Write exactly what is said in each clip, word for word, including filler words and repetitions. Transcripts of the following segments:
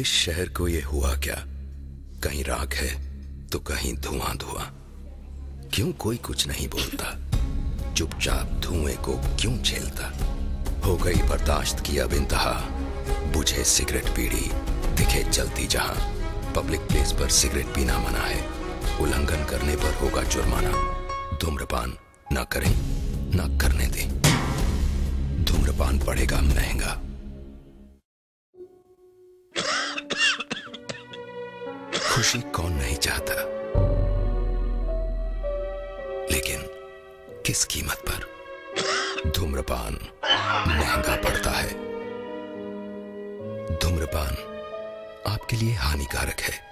इस शहर को ये हुआ क्या? कहीं राख है तो कहीं धुआं धुआं। क्यों कोई कुछ नहीं बोलता? चुपचाप धुएं को क्यों झेलता? हो गई बर्दाश्त की अब इंतहा। बुझे सिगरेट बीड़ी दिखे जलती जहां। पब्लिक प्लेस पर सिगरेट पीना मना है। उल्लंघन करने पर होगा जुर्माना। धूम्रपान ना करें ना करने दें। धूम्रपान पड़ेगा महंगा। खुशी कौन नहीं चाहता, लेकिन किस कीमत पर? धूम्रपान महंगा पड़ता है। धूम्रपान आपके लिए हानिकारक है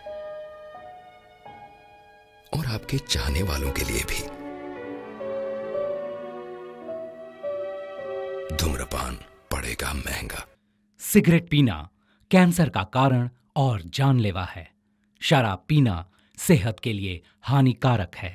और आपके चाहने वालों के लिए भी। धूम्रपान पड़ेगा महंगा। सिगरेट पीना कैंसर का कारण और जानलेवा है। शराब पीना सेहत के लिए हानिकारक है।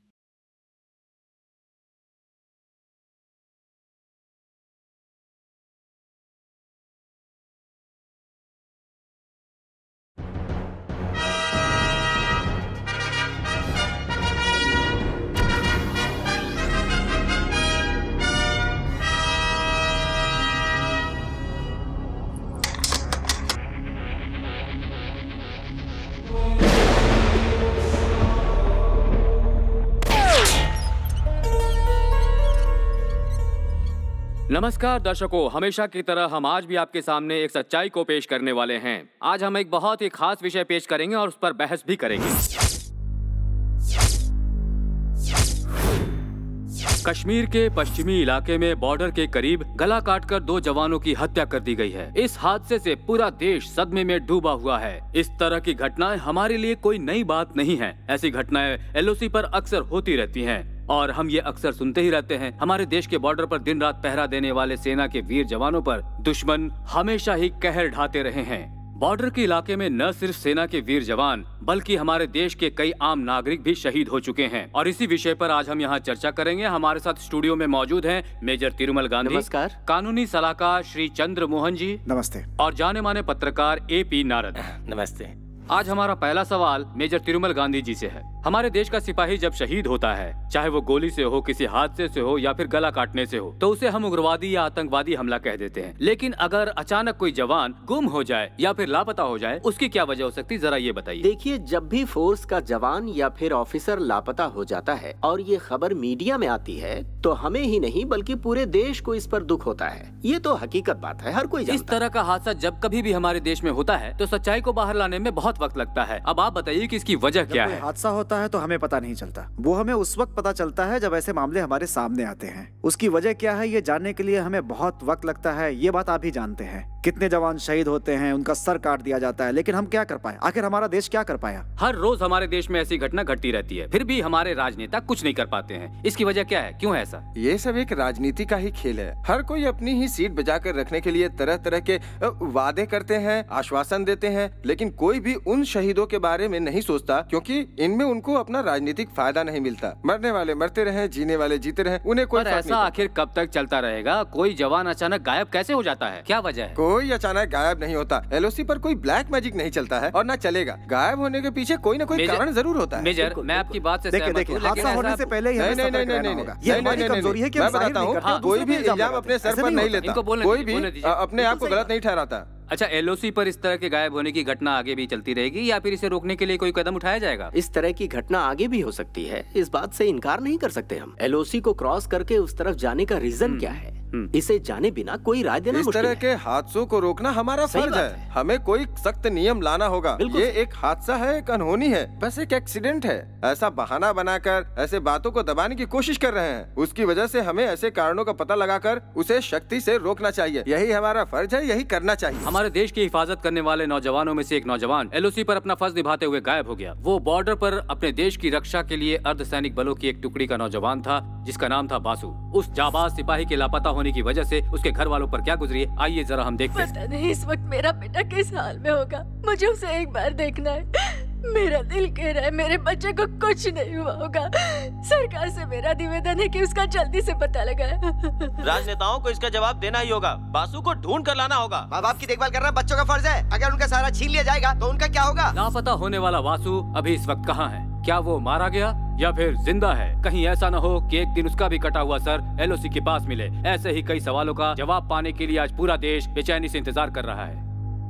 नमस्कार दर्शकों, हमेशा की तरह हम आज भी आपके सामने एक सच्चाई को पेश करने वाले हैं। आज हम एक बहुत ही खास विषय पेश करेंगे और उस पर बहस भी करेंगे। कश्मीर के पश्चिमी इलाके में बॉर्डर के करीब गला काटकर दो जवानों की हत्या कर दी गई है। इस हादसे से पूरा देश सदमे में डूबा हुआ है। इस तरह की घटनाएं हमारे लिए कोई नई बात नहीं है। ऐसी घटनाएं एलओसी पर अक्सर होती रहती हैं और हम ये अक्सर सुनते ही रहते हैं। हमारे देश के बॉर्डर पर दिन रात पहरा देने वाले सेना के वीर जवानों पर दुश्मन हमेशा ही कहर ढाते रहे हैं। बॉर्डर के इलाके में न सिर्फ सेना के वीर जवान बल्कि हमारे देश के कई आम नागरिक भी शहीद हो चुके हैं और इसी विषय पर आज हम यहाँ चर्चा करेंगे। हमारे साथ स्टूडियो में मौजूद हैं मेजर तिरुमल गांधी, नमस्कार। कानूनी सलाहकार श्री चंद्र मोहन जी, नमस्ते। और जाने माने पत्रकार ए पी नारद, नमस्ते। आज हमारा पहला सवाल मेजर तिरुमल गांधी जी से है। हमारे देश का सिपाही जब शहीद होता है, चाहे वो गोली से हो, किसी हादसे से हो या फिर गला काटने से हो, तो उसे हम उग्रवादी या आतंकवादी हमला कह देते हैं। लेकिन अगर अचानक कोई जवान गुम हो जाए या फिर लापता हो जाए, उसकी क्या वजह हो सकती है, जरा ये बताइए। देखिए, जब भी फोर्स का जवान या फिर ऑफिसर लापता हो जाता है और ये खबर मीडिया में आती है, तो हमें ही नहीं बल्कि पूरे देश को इस पर दुख होता है। ये तो हकीकत बात है, हर कोई जानता है। इस तरह का हादसा जब कभी भी हमारे देश में होता है तो सच्चाई को बाहर लाने में बहुत वक्त लगता है। अब आप बताइए कि इसकी वजह क्या है। हादसा होता है तो हमें पता नहीं चलता, वो हमें उस वक्त पता चलता है जब ऐसे मामले हमारे सामने आते हैं। उसकी वजह क्या है ये जानने के लिए हमें बहुत वक्त लगता है। ये बात आप भी जानते हैं, कितने जवान शहीद होते हैं, उनका सर काट दिया जाता है, लेकिन हम क्या कर पाए? आखिर हमारा देश क्या कर पाया? हर रोज हमारे देश में ऐसी घटना घटती रहती है, फिर भी हमारे राजनेता कुछ नहीं कर पाते हैं। इसकी वजह क्या है, क्यों है ऐसा? ये सब एक राजनीति का ही खेल है। हर कोई अपनी ही सीट बचा कर रखने के लिए तरह तरह के वादे करते हैं, आश्वासन देते हैं, लेकिन कोई भी उन शहीदों के बारे में नहीं सोचता, क्योंकि इनमें उनको अपना राजनीतिक फायदा नहीं मिलता। मरने वाले मरते रहे, जीने वाले जीते रहे, उन्हें कोई ऐसा आखिर कब तक चलता रहेगा? कोई जवान अचानक गायब कैसे हो जाता है, क्या वजह है? कोई अचानक गायब नहीं होता। एलओसी पर कोई ब्लैक मैजिक नहीं चलता है और न चलेगा। गायब होने के पीछे कोई न कोई कारण जरूर होता है। मेजर, मैं आपकी बात से सहमत हूं, हादसा होने से पहले ही हमें सतर्क रहना होगा। ये हमारी कमजोरी है कि हम बताता हूँ, कोई भी इल्जाम अपने सर पर नहीं लेता, कोई भी अपने आप को गलत नहीं ठहराता। अच्छा, एलओसी पर इस तरह के गायब होने की घटना आगे भी चलती रहेगी या फिर इसे रोकने के लिए कोई कदम उठाया जाएगा? इस तरह की घटना आगे भी हो सकती है, इस बात से इनकार नहीं कर सकते हम। एलओसी को क्रॉस करके उस तरफ जाने का रीजन क्या है, इसे जाने बिना कोई राय देना इस तरह के हादसों को रोकना हमारा फर्ज है। हमें कोई सख्त नियम लाना होगा। ये एक हादसा है, एक अनहोनी है, बस एक एक्सीडेंट है। ऐसा बहाना बनाकर ऐसे बातों को दबाने की कोशिश कर रहे हैं। उसकी वजह से हमें ऐसे कारणों का पता लगाकर उसे शक्ति से रोकना चाहिए। यही हमारा फर्ज है, यही करना चाहिए। हमारे देश की हिफाजत करने वाले नौजवानों में से एक नौजवान एलओसी पर अपना फर्ज निभाते हुए गायब हो गया। वो बॉर्डर पर अपने देश की रक्षा के लिए अर्धसैनिक बलों की एक टुकड़ी का नौजवान था, जिसका नाम था वासु। उस जाबाज सिपाही के लापता होने की वजह से उसके घर वालों पर क्या गुजरी है, आइए जरा हम देखते हैं। पता नहीं इस वक्त मेरा बेटा किस हाल में होगा। मुझे उसे एक बार देखना है। मेरा दिल कह रहा है मेरे बच्चे को कुछ नहीं हुआ होगा। सरकार से मेरा निवेदन है कि उसका जल्दी से पता लगाए। राजनेताओं को इसका जवाब देना ही होगा। वासु को ढूंढ कर लाना होगा। माँ बाप की देखभाल करना बच्चों का फर्ज है। अगर उनका सहारा छीन लिया जाएगा तो उनका क्या होगा? लापता होने वाला वासु अभी इस वक्त कहाँ है? क्या वो मारा गया या फिर जिंदा है? कहीं ऐसा न हो कि एक दिन उसका भी कटा हुआ सर एल ओ सी के पास मिले। ऐसे ही कई सवालों का जवाब पाने के लिए आज पूरा देश बेचैनी से इंतजार कर रहा है।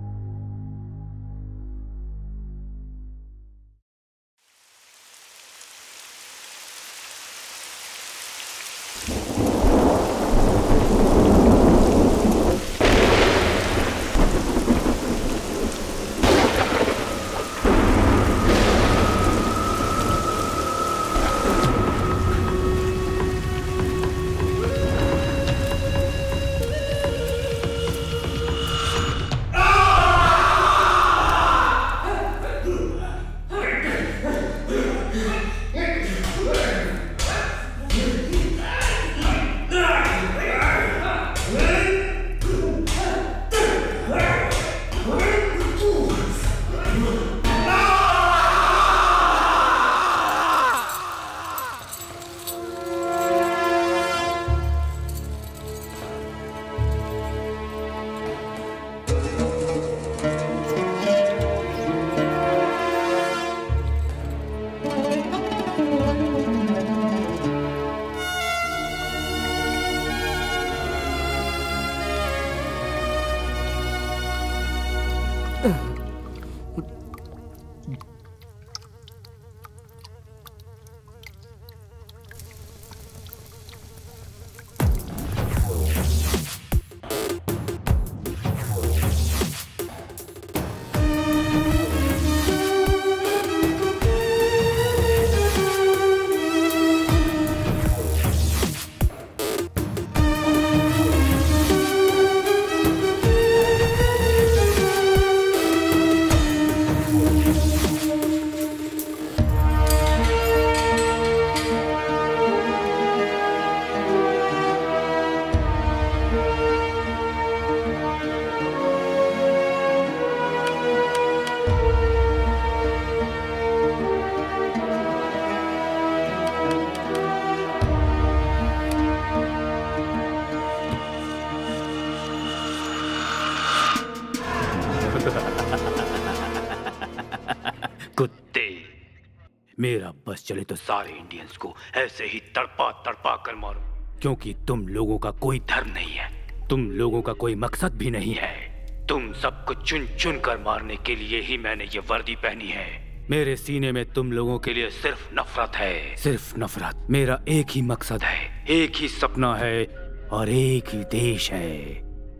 मेरा बस चले तो सारे इंडियंस को ऐसे ही तड़पा तड़पा कर मारो, क्योंकि तुम लोगों का कोई धर्म नहीं है, तुम लोगों का कोई मकसद भी नहीं है। तुम सबको चुन चुन कर मारने के लिए ही मैंने ये वर्दी पहनी है। मेरे सीने में तुम लोगों के लिए सिर्फ नफरत है, सिर्फ नफरत। मेरा एक ही मकसद है, एक ही सपना है और एक ही देश है,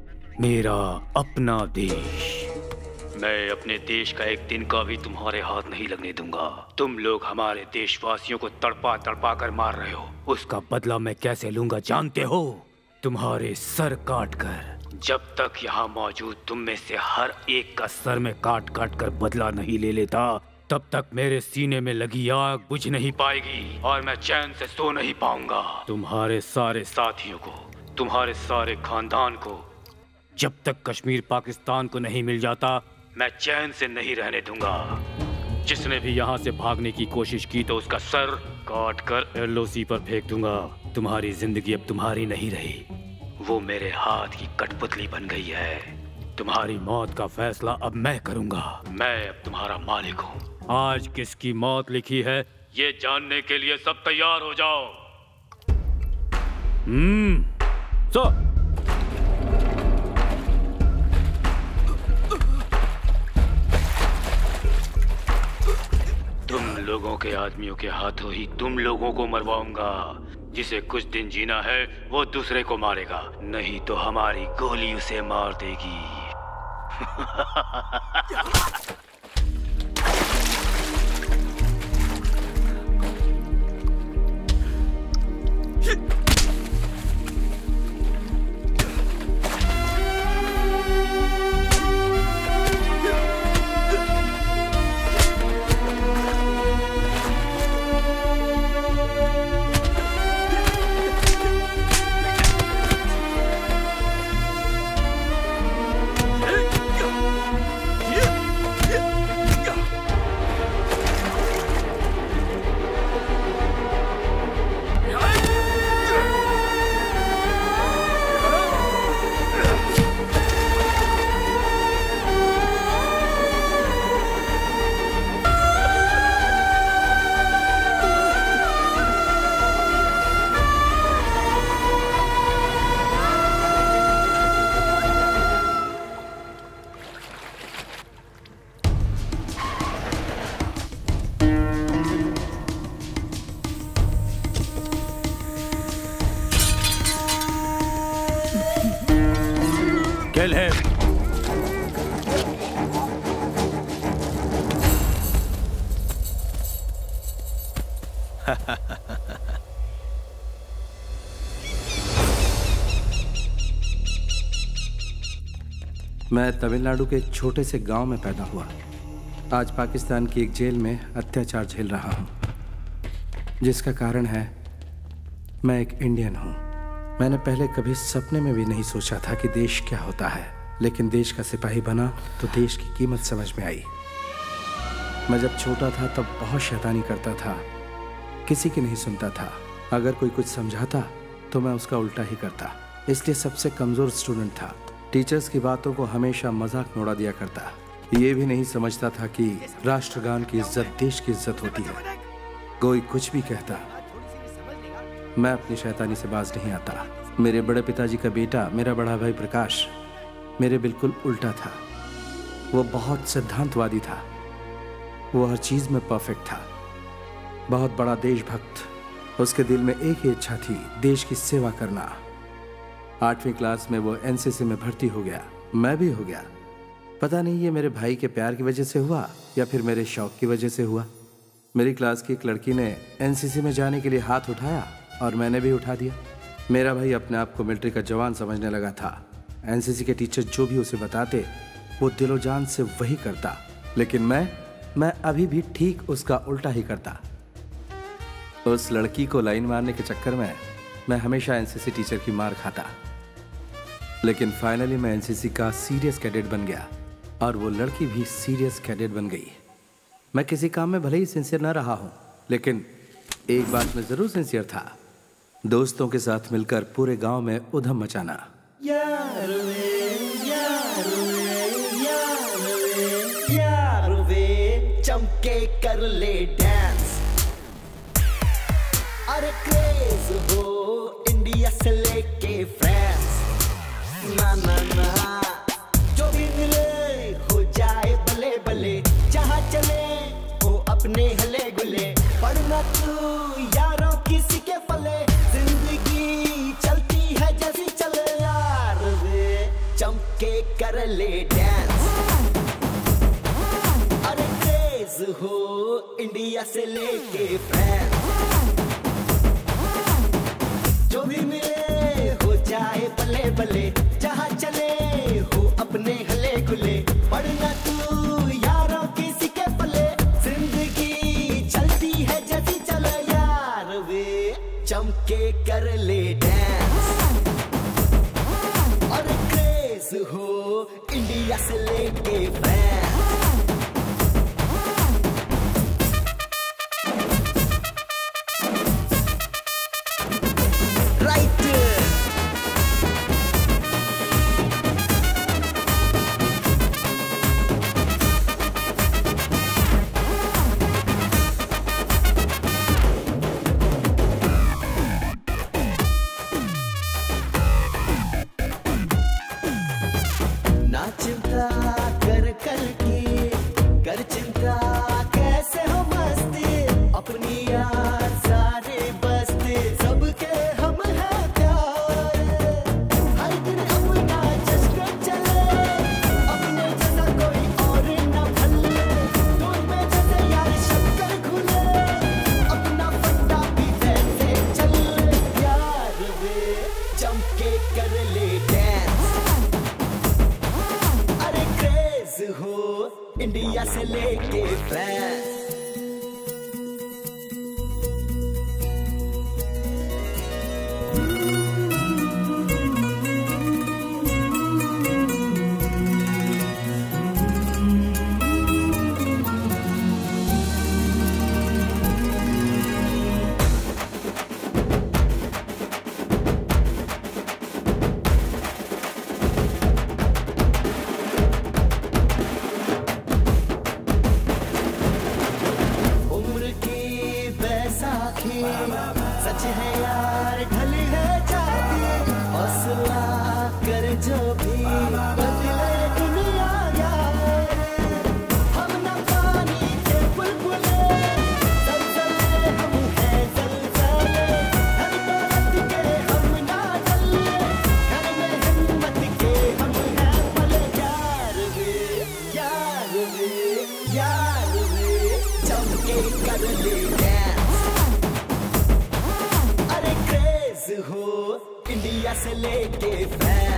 मेरा अपना देश। मैं अपने देश का एक दिन का भी तुम्हारे हाथ नहीं लगने दूंगा। तुम लोग हमारे देशवासियों को तड़पा तड़पा कर मार रहे हो, उसका बदला मैं कैसे लूंगा जानते हो? तुम्हारे सर काट कर। जब तक यहाँ मौजूद तुम में से हर एक का सर में काट काट कर बदला नहीं ले लेता, तब तक मेरे सीने में लगी आग बुझ नहीं पाएगी और मैं चैन से सो नहीं पाऊंगा। तुम्हारे सारे साथियों को, तुम्हारे सारे खानदान को जब तक कश्मीर पाकिस्तान को नहीं मिल जाता, मैं चैन से नहीं रहने दूंगा। जिसने भी यहाँ से भागने की कोशिश की तो उसका सर काट कर एल ओ सी पर फेंक दूंगा। तुम्हारी जिंदगी अब तुम्हारी नहीं रही, वो मेरे हाथ की कठपुतली बन गई है। तुम्हारी मौत का फैसला अब मैं करूंगा। मैं अब तुम्हारा मालिक हूँ। आज किसकी मौत लिखी है ये जानने के लिए सब तैयार हो जाओ। हम्म सो तुम लोगों के आदमियों के हाथों ही तुम लोगों को मरवाऊंगा। जिसे कुछ दिन जीना है वो दूसरे को मारेगा, नहीं तो हमारी गोली उसे मार देगी। Yeah! मैं तमिलनाडु के एक छोटे से गांव में पैदा हुआ। आज पाकिस्तान की एक जेल में अत्याचार झेल रहा हूं, जिसका कारण है मैं एक इंडियन हूं। मैंने पहले कभी सपने में भी नहीं सोचा था कि देश क्या होता है, लेकिन देश का सिपाही बना तो देश की कीमत समझ में आई। मैं जब छोटा था तब बहुत शैतानी करता था, किसी की नहीं सुनता था। अगर कोई कुछ समझाता तो मैं उसका उल्टा ही करता, इसलिए सबसे कमज़ोर स्टूडेंट था। टीचर्स की बातों को हमेशा मजाक में उड़ा दिया करता। ये भी नहीं समझता था कि राष्ट्रगान की इज्जत देश की इज्जत होती है। कोई कुछ भी कहता, मैं अपनी शैतानी से बाज नहीं आता। मेरे बड़े पिताजी का बेटा, मेरा बड़ा भाई प्रकाश, मेरे बिल्कुल उल्टा था। वो बहुत सिद्धांतवादी था, वो हर चीज़ में परफेक्ट था, बहुत बड़ा देशभक्त। उसके दिल में एक ही इच्छा थी, देश की सेवा करना। आठवीं क्लास में वो एनसीसी में भर्ती हो गया, मैं भी हो गया। पता नहीं ये मेरे भाई के प्यार की वजह से हुआ या फिर मेरे शौक की वजह से हुआ। मेरी क्लास की एक लड़की ने एनसीसी में जाने के लिए हाथ उठाया और मैंने भी उठा दिया। मेरा भाई अपने आप को मिलिट्री का जवान समझने लगा था। एनसीसी के टीचर जो भी उसे बताते वो दिलो जान से वही करता, लेकिन मैं मैं अभी भी ठीक उसका उल्टा ही करता। उस लड़की को लाइन मारने के चक्कर में मैं हमेशा एनसीसी टीचर की मार खाता, लेकिन फाइनली मैं एनसीसी का सीरियस कैडेट बन गया और वो लड़की भी सीरियस कैडेट बन गई। मैं किसी काम में भले ही सिंसियर ना रहा हूं, लेकिन एक बात में जरूर सिंसियर था, दोस्तों के साथ मिलकर पूरे गांव में उधम मचाना। यार वे, यार वे, यार वे, यार वे, चमके कर ले डांस। अरे क्रेज हो इंडिया से लेके फ्रांस, ना ना ना जो भी मिले हो जाए भले भले, जहाँ चले हो अपने हले गुले। पढ़ना तू यारों किसी के पले, जिंदगी चलती है जैसी चले। यार वे चमके कर ले डांस। अरे क्रेज हो इंडिया से लेके फ्रांस, जो भी मिले हो जाए भले भले, जहाँ चले हो अपने हले गुले। पढ़ना तू यारों किसी के पले, जिंदगी चलती है जैसी चले। यार वे चमके कर ले डांस। और क्रेज हो इंडिया से लेके फ्रांस। इंडिया से लेके फ्रांस। सच है यार ढली है जाती, हौसला कर जो भी बदले दुनिया यार। हम न पानी के बुलबुले, ज़लज़ले हम हैं ज़लज़ले। धन दौलत के हम ना डले, घर में हिम्मत के हम हैं भले। यार वे यार वे यार वे चमके कर ले डांस। इंडिया से लेके फैन।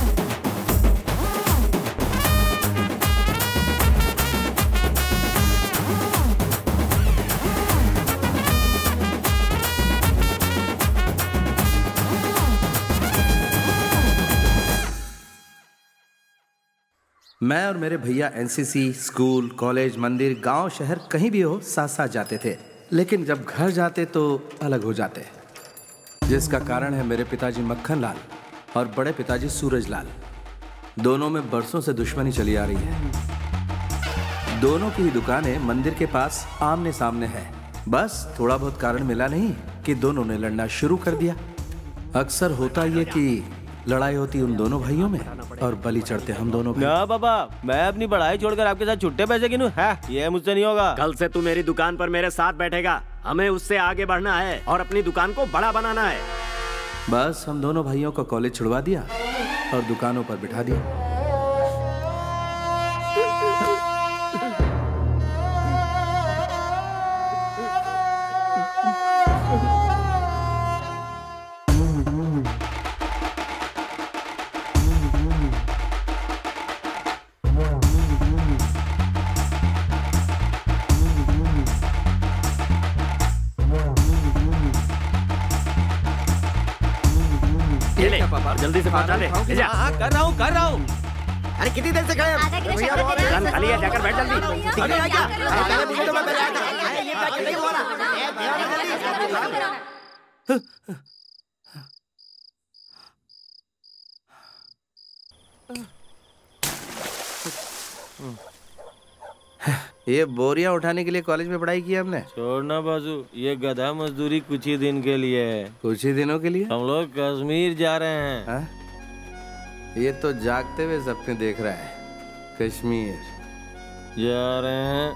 मैं और मेरे भैया एनसीसी, स्कूल, कॉलेज, मंदिर, गांव, शहर कहीं भी हो साथ साथ जाते थे, लेकिन जब घर जाते तो अलग हो जाते, जिसका कारण है मेरे पिताजी मक्खन लाल और बड़े पिताजी सूरज लाल। दोनों में बरसों से दुश्मनी चली आ रही है। दोनों की ही दुकानें मंदिर के पास आमने सामने है। बस थोड़ा बहुत कारण मिला नहीं कि दोनों ने लड़ना शुरू कर दिया। अक्सर होता ये कि लड़ाई होती उन दोनों भाइयों में और बलि चढ़ते हम दोनों पे। ना बाबा, मैं अपनी पढ़ाई छोड़कर आपके साथ छुट्टे पैसे गिनूं? है ये मुझसे नहीं होगा। कल से तू मेरी दुकान पर मेरे साथ बैठेगा। हमें उससे आगे बढ़ना है और अपनी दुकान को बड़ा बनाना है। बस हम दोनों भाइयों को कॉलेज छुड़वा दिया और दुकानों पर बिठा दिया। जल्दी से पहुंचा दे। ले जा। हाँ, कर रहा हूँ कर रहा हूँ। अरे कितनी देर से खड़े हैं? दुकान खाली है, जाकर बैठ जल्दी। अरे आ गया। अरे मुझे तो मैं पहले आता। अरे ये पैकेट नहीं हो रहा। ये बोरियां उठाने के लिए कॉलेज में पढ़ाई की हमने। छोड़ना बाजू, ये गधा मजदूरी कुछ ही दिन के लिए है। कुछ ही दिनों के लिए? हम लोग कश्मीर जा रहे हैं। हा? ये तो जागते हुए सपने देख रहा है। कश्मीर जा रहे हैं,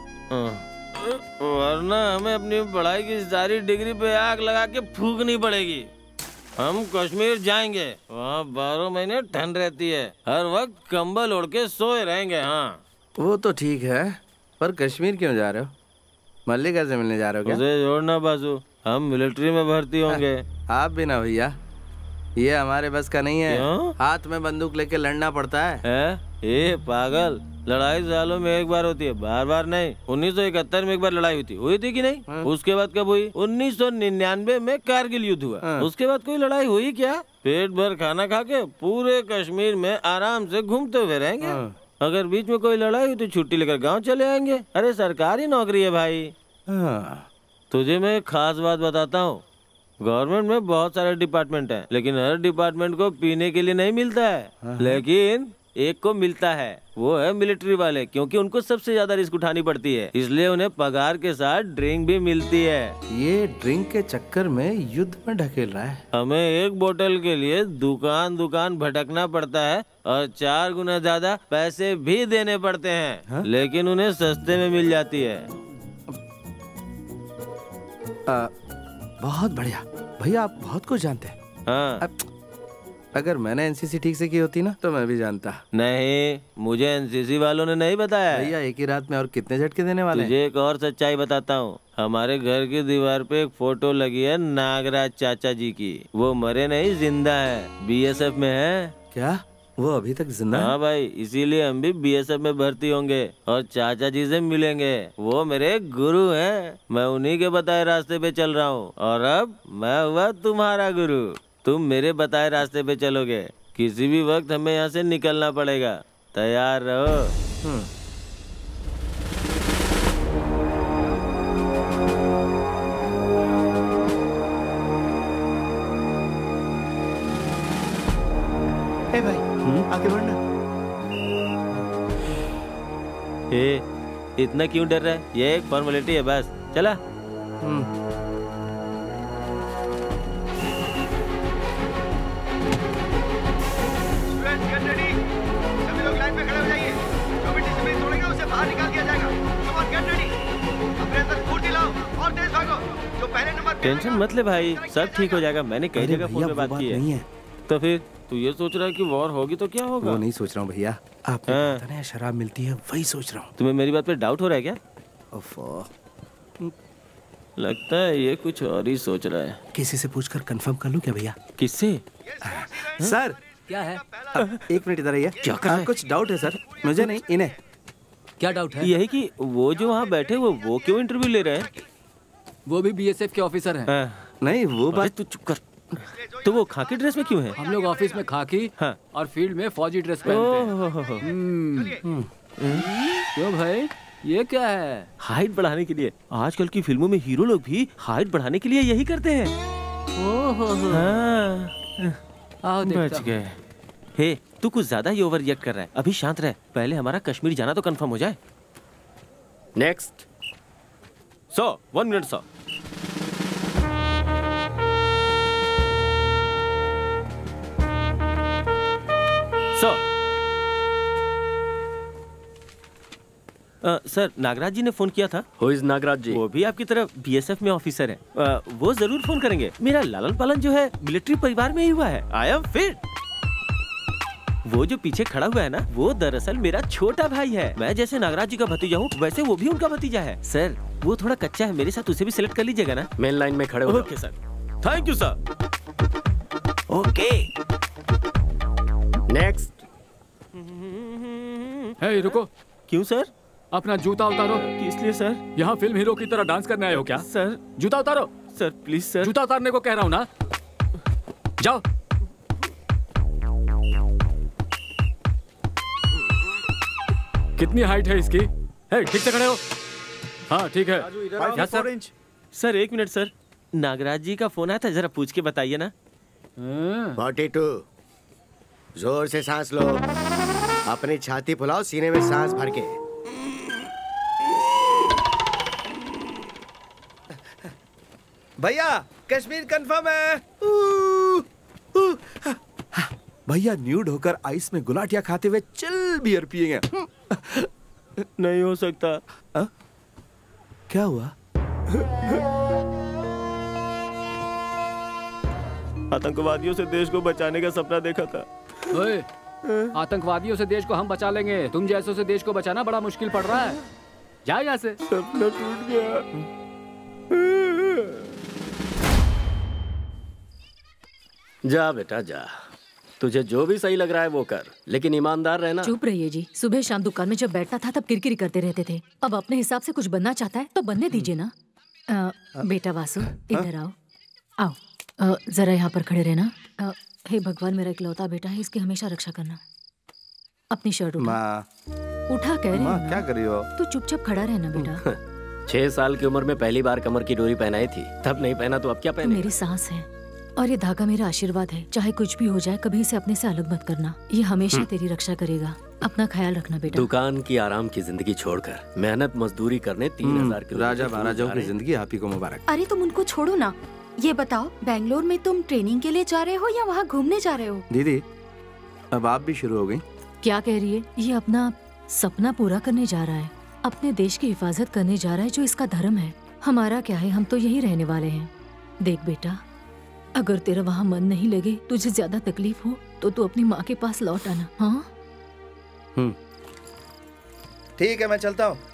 वरना हमें अपनी पढ़ाई की सारी डिग्री पे आग लगा के फूकनी पड़ेगी। हम कश्मीर जाएंगे, वहाँ बारह महीने ठंड रहती है, हर वक्त कंबल ओढ़ के सोए रहेंगे। हाँ वो तो ठीक है, पर कश्मीर क्यों जा रहे हो? मल्लिका से मिलने जा रहे हो क्या? उसे जोड़ना बाजू, हम मिलिट्री में भर्ती होंगे। आप भी ना भैया, ये हमारे बस का नहीं है। क्यों? हाथ में बंदूक लेके लड़ना पड़ता है। है? ये पागल, लड़ाई सालों में एक बार होती है, बार बार नहीं। उन्नीस सौ इकहत्तर में एक बार लड़ाई हुई थी, हुई थी कि नहीं? हाँ। उसके बाद कब हुई? उन्नीस सौ निन्यानवे में कारगिल युद्ध हुआ। हाँ। उसके बाद कोई लड़ाई हुई क्या? पेट भर खाना खा के पूरे कश्मीर में आराम से घूमते हुए रहेंगे। हाँ। अगर बीच में कोई लड़ाई हुई तो छुट्टी लेकर गांव चले आएंगे। अरे सरकारी नौकरी है भाई। हाँ। तुझे मैं एक खास बात बताता हूँ, गवर्नमेंट में बहुत सारे डिपार्टमेंट हैं, लेकिन हर डिपार्टमेंट को पीने के लिए नहीं मिलता है। हाँ। लेकिन एक को मिलता है, वो है मिलिट्री वाले, क्योंकि उनको सबसे ज्यादा रिस्क उठानी पड़ती है, इसलिए उन्हें पगार के साथ ड्रिंक भी मिलती है। ये ड्रिंक के चक्कर में युद्ध में ढकेल रहा है। हमें एक बोतल के लिए दुकान दुकान भटकना पड़ता है और चार गुना ज्यादा पैसे भी देने पड़ते हैं। हा? लेकिन उन्हें सस्ते में मिल जाती है। आ, बहुत बढ़िया भैया, आप बहुत कुछ जानते हैं। हाँ। अब, अगर मैंने एनसीसी ठीक से की होती ना तो मैं भी जानता। नहीं, मुझे एनसीसी वालों ने नहीं बताया। भैया एक ही रात में और कितने झटके देने वाले हैं? तुझे एक और सच्चाई बताता हूँ, हमारे घर की दीवार पे एक फोटो लगी है नागराज चाचा जी की। वो मरे नहीं, जिंदा है, बीएसएफ में है। क्या वो अभी तक जिंदा? हाँ भाई, इसीलिए हम भी बीएसएफ में भर्ती होंगे और चाचा जी से मिलेंगे। वो मेरे गुरु हैं, मैं उन्हीं के बताए रास्ते पे चल रहा हूँ और अब मैं हुआ तुम्हारा गुरु। तुम मेरे बताए रास्ते पे चलोगे, किसी भी वक्त हमें यहाँ से निकलना पड़ेगा, तैयार रहो। ए भाई, आगे बढ़ना। ए, इतना क्यों डर रहा है? ये एक फॉर्मेलिटी है बस, चला। टेंशन मत ले भाई, सब ठीक हो जाएगा। मैंने कई जगह फोन पे बात की है। है तो फिर तू ये सोच रहा है कि वॉर होगी तो क्या होगा? वो नहीं सोच रहा हूँ भैया, आपने पता नहीं शराब मिलती है, वही सोच रहा हूँ। तुम्हें मेरी बात पे डाउट हो रहा है क्या? लगता है ये कुछ और ही सोच रहा है। किसी से पूछकर कंफर्म कर लूं क्या भैया? किससे? सर क्या है? एक मिनट इधर आइए। क्या कर रहे हैं? कुछ डाउट है सर, मुझे नहीं इन्हें। क्या डाउट है? यही कि वो जो वहाँ बैठे वो वो क्यों इंटरव्यू ले रहे हैं? वो भी बीएसएफ के ऑफिसर हैं। नहीं वो बात। तू चुप कर। तो वो खाकी ड्रेस में क्यों है? हम लोग ऑफिस में खाकी हाँ। और फील्ड में फौजी ड्रेस पहनते हैं। क्यों भाई, ये क्या है? हाइट बढ़ाने के लिए। आजकल की फिल्मों में हीरो लोग भी हाइट बढ़ाने के लिए यही करते हैं। ओहो हाँ। आओ बच गए। हे, तू कुछ ज्यादा ही ओवर रिएक्ट कर रहा है। अभी शांत रह, पहले हमारा कश्मीर जाना तो कंफर्म हो जाए। Next. So one minute so. So sir, Nagraj ji ने फोन किया था। Who is नागराज जी? वो भी आपकी तरफ बीएसएफ में ऑफिसर है। uh, वो जरूर फोन करेंगे। मेरा लालन पालन जो है मिलिट्री परिवार में ही हुआ है। I am fit. वो जो पीछे खड़ा हुआ है ना, वो दरअसल मेरा छोटा भाई है। मैं जैसे नागराज जी का भतीजा हूँ, वैसे वो भी उनका भतीजा है। सर, वो थोड़ा कच्चा है, मेरे साथ उसे भी सिलेक्ट कर लीजिएगा ना। मेन लाइन में खड़े हो। Okay sir, thank you sir. Okay next. Hey रुको। क्यों सर? अपना जूता उतारो। किस लिए सर? यहाँ फिल्म हीरो की तरह डांस करने आए हो क्या? सर जूता उतारो। Sir please sir. जूता उतारने को कह रहा हूँ ना। जाओ। कितनी हाइट है इसकी? है ठीक से खड़े हो। हाँ ठीक है। Five four inch. सर एक मिनट सर, नागराज जी का फोन आया था, जरा पूछ के बताइए ना। Forty two. जोर से सांस लो, अपनी छाती फुलाओ, सीने में सांस भर के। भैया कश्मीर कंफर्म है। भैया न्यूड होकर आइस में गुलाटियां खाते हुए चिल बियर पिएंगे। नहीं हो सकता। आ? क्या हुआ? आतंकवादियों से देश को बचाने का सपना देखा था। ओए, आतंकवादियों से देश को हम बचा लेंगे, तुम जैसों से देश को बचाना बड़ा मुश्किल पड़ रहा है। जा यहाँ से। सपना टूट गया। जा बेटा जा, तुझे जो भी सही लग रहा है वो कर, लेकिन ईमानदार रहना। चुप रहिए जी। सुबह शाम दुकान में जब बैठता था तब किरकिरी करते रहते थे। अब अपने हिसाब से कुछ बनना चाहता है तो बनने दीजिए ना। आ, बेटा वासु इधर आओ। आओ आ, जरा यहाँ पर खड़े रहना। आ, हे भगवान, मेरा इकलौता बेटा है, इसकी हमेशा रक्षा करना। अपनी शर्ट उठा। उठा कह रही हूँ। क्या कर रही हो? तू चुपचाप खड़ा रहना बेटा। छह साल की उम्र में पहली बार कमर की डोरी पहनाई थी, तब नहीं पहना तो अब क्या पहने? मेरी सांस है और ये धागा मेरा आशीर्वाद है। चाहे कुछ भी हो जाए, कभी इसे अपने से अलग मत करना। ये हमेशा तेरी रक्षा करेगा। अपना ख्याल रखना बेटा। दुकान की आराम की जिंदगी छोड़कर मेहनत मजदूरी करने तीन हजार की राजा महाराजाओं की जिंदगी आप ही को मुबारक। अरे तुम उनको छोड़ो ना। ये बताओ, बेंगलोर में तुम ट्रेनिंग के लिए जा रहे हो या वहाँ घूमने जा रहे हो? दीदी अब आप भी शुरू हो गई। क्या कह रही है? ये अपना सपना पूरा करने जा रहा है, अपने देश की हिफाजत करने जा रहा है, जो इसका धर्म है। हमारा क्या है, हम तो यही रहने वाले हैं। देख बेटा, अगर तेरा वहाँ मन नहीं लगे, तुझे ज्यादा तकलीफ हो, तो तू अपनी माँ के पास लौट आना। हाँ ठीक है, मैं चलता हूँ।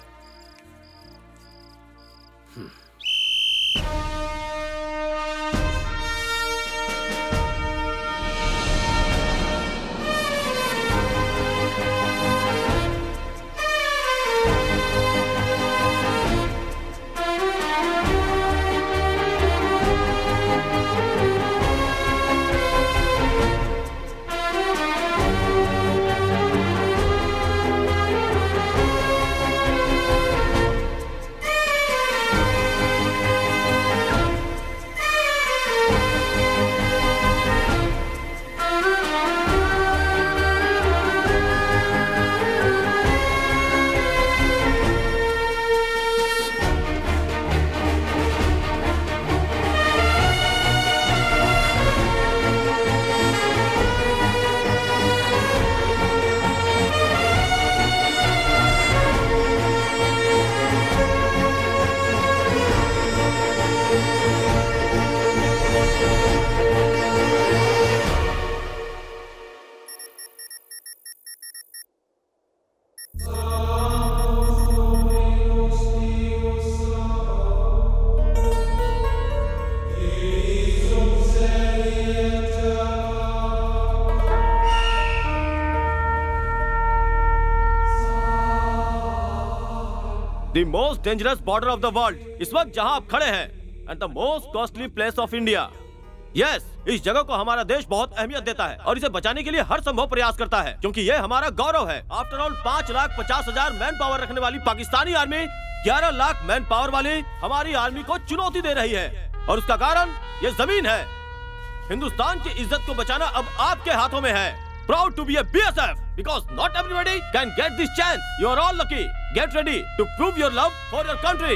The most dangerous border of the world, इस वक्त जहां आप खड़े हैं, and the most costly place of India. Yes, इस जगह को हमारा देश बहुत अहमियत देता है और इसे बचाने के लिए हर संभव प्रयास करता है, क्योंकि ये हमारा गौरव है। आफ्टर ऑल पाँच लाख पचास हजार मैन पावर रखने वाली पाकिस्तानी आर्मी ग्यारह लाख मैन पावर वाली हमारी आर्मी को चुनौती दे रही है, और उसका कारण ये जमीन है। हिंदुस्तान की इज्जत को बचाना अब आपके हाथों में है। Proud to be a B S F because not everybody can get this chance. You are all lucky. Get ready to prove your love for your country.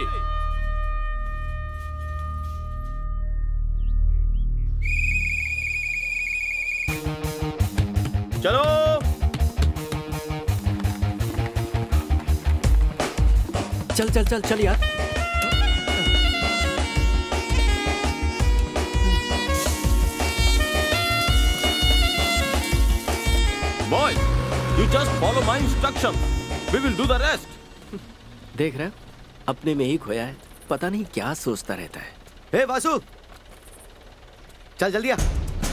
चलो चल चल चल चल यार। Boy, you just follow my instructions. We will do the rest. देख रहे, अपने में ही खोया है, पता नहीं क्या सोचता रहता है। हे वासु, चल जल्दी आ।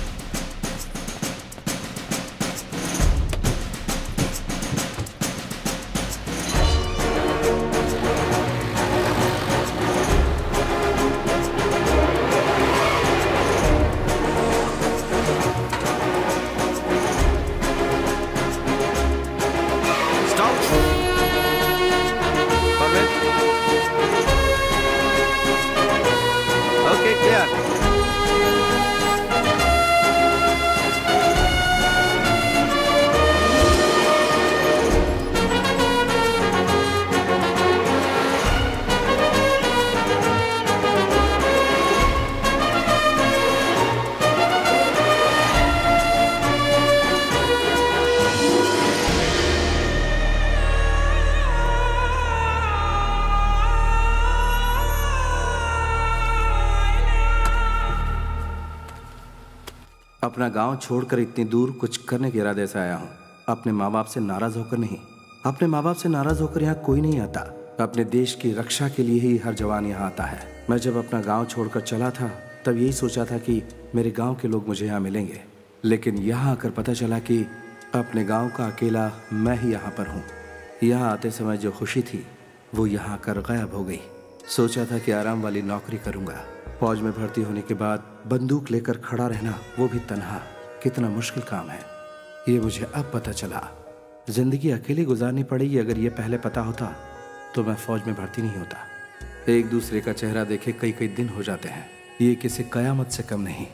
अपना गांव छोड़कर इतनी दूर कुछ करने के इरादे से आया हूँ। अपने माँ बाप से नाराज होकर नहीं। अपने माँ बाप से नाराज होकर यहाँ कोई नहीं आता। अपने देश की रक्षा के लिए ही हर जवान यहाँ आता है। मैं जब अपना गांव छोड़कर चला था तब यही सोचा था कि मेरे गांव के लोग मुझे यहाँ मिलेंगे, लेकिन यहाँ आकर पता चला कि अपने गाँव का अकेला मैं ही यहाँ पर हूँ। यहाँ आते समय जो खुशी थी वो यहाँ कर गायब हो गई। सोचा था कि आराम वाली नौकरी करूँगा। फौज में भर्ती होने के बाद बंदूक लेकर खड़ा रहना, वो भी तन्हा, कितना मुश्किल काम है, ये मुझे अब पता चला। जिंदगी अकेली गुजारनी पड़ेगी। अगर ये पहले पता होता तो मैं फौज में भर्ती नहीं होता। एक दूसरे का चेहरा देखे कई कई दिन हो जाते हैं, ये किसी कयामत से कम नहीं।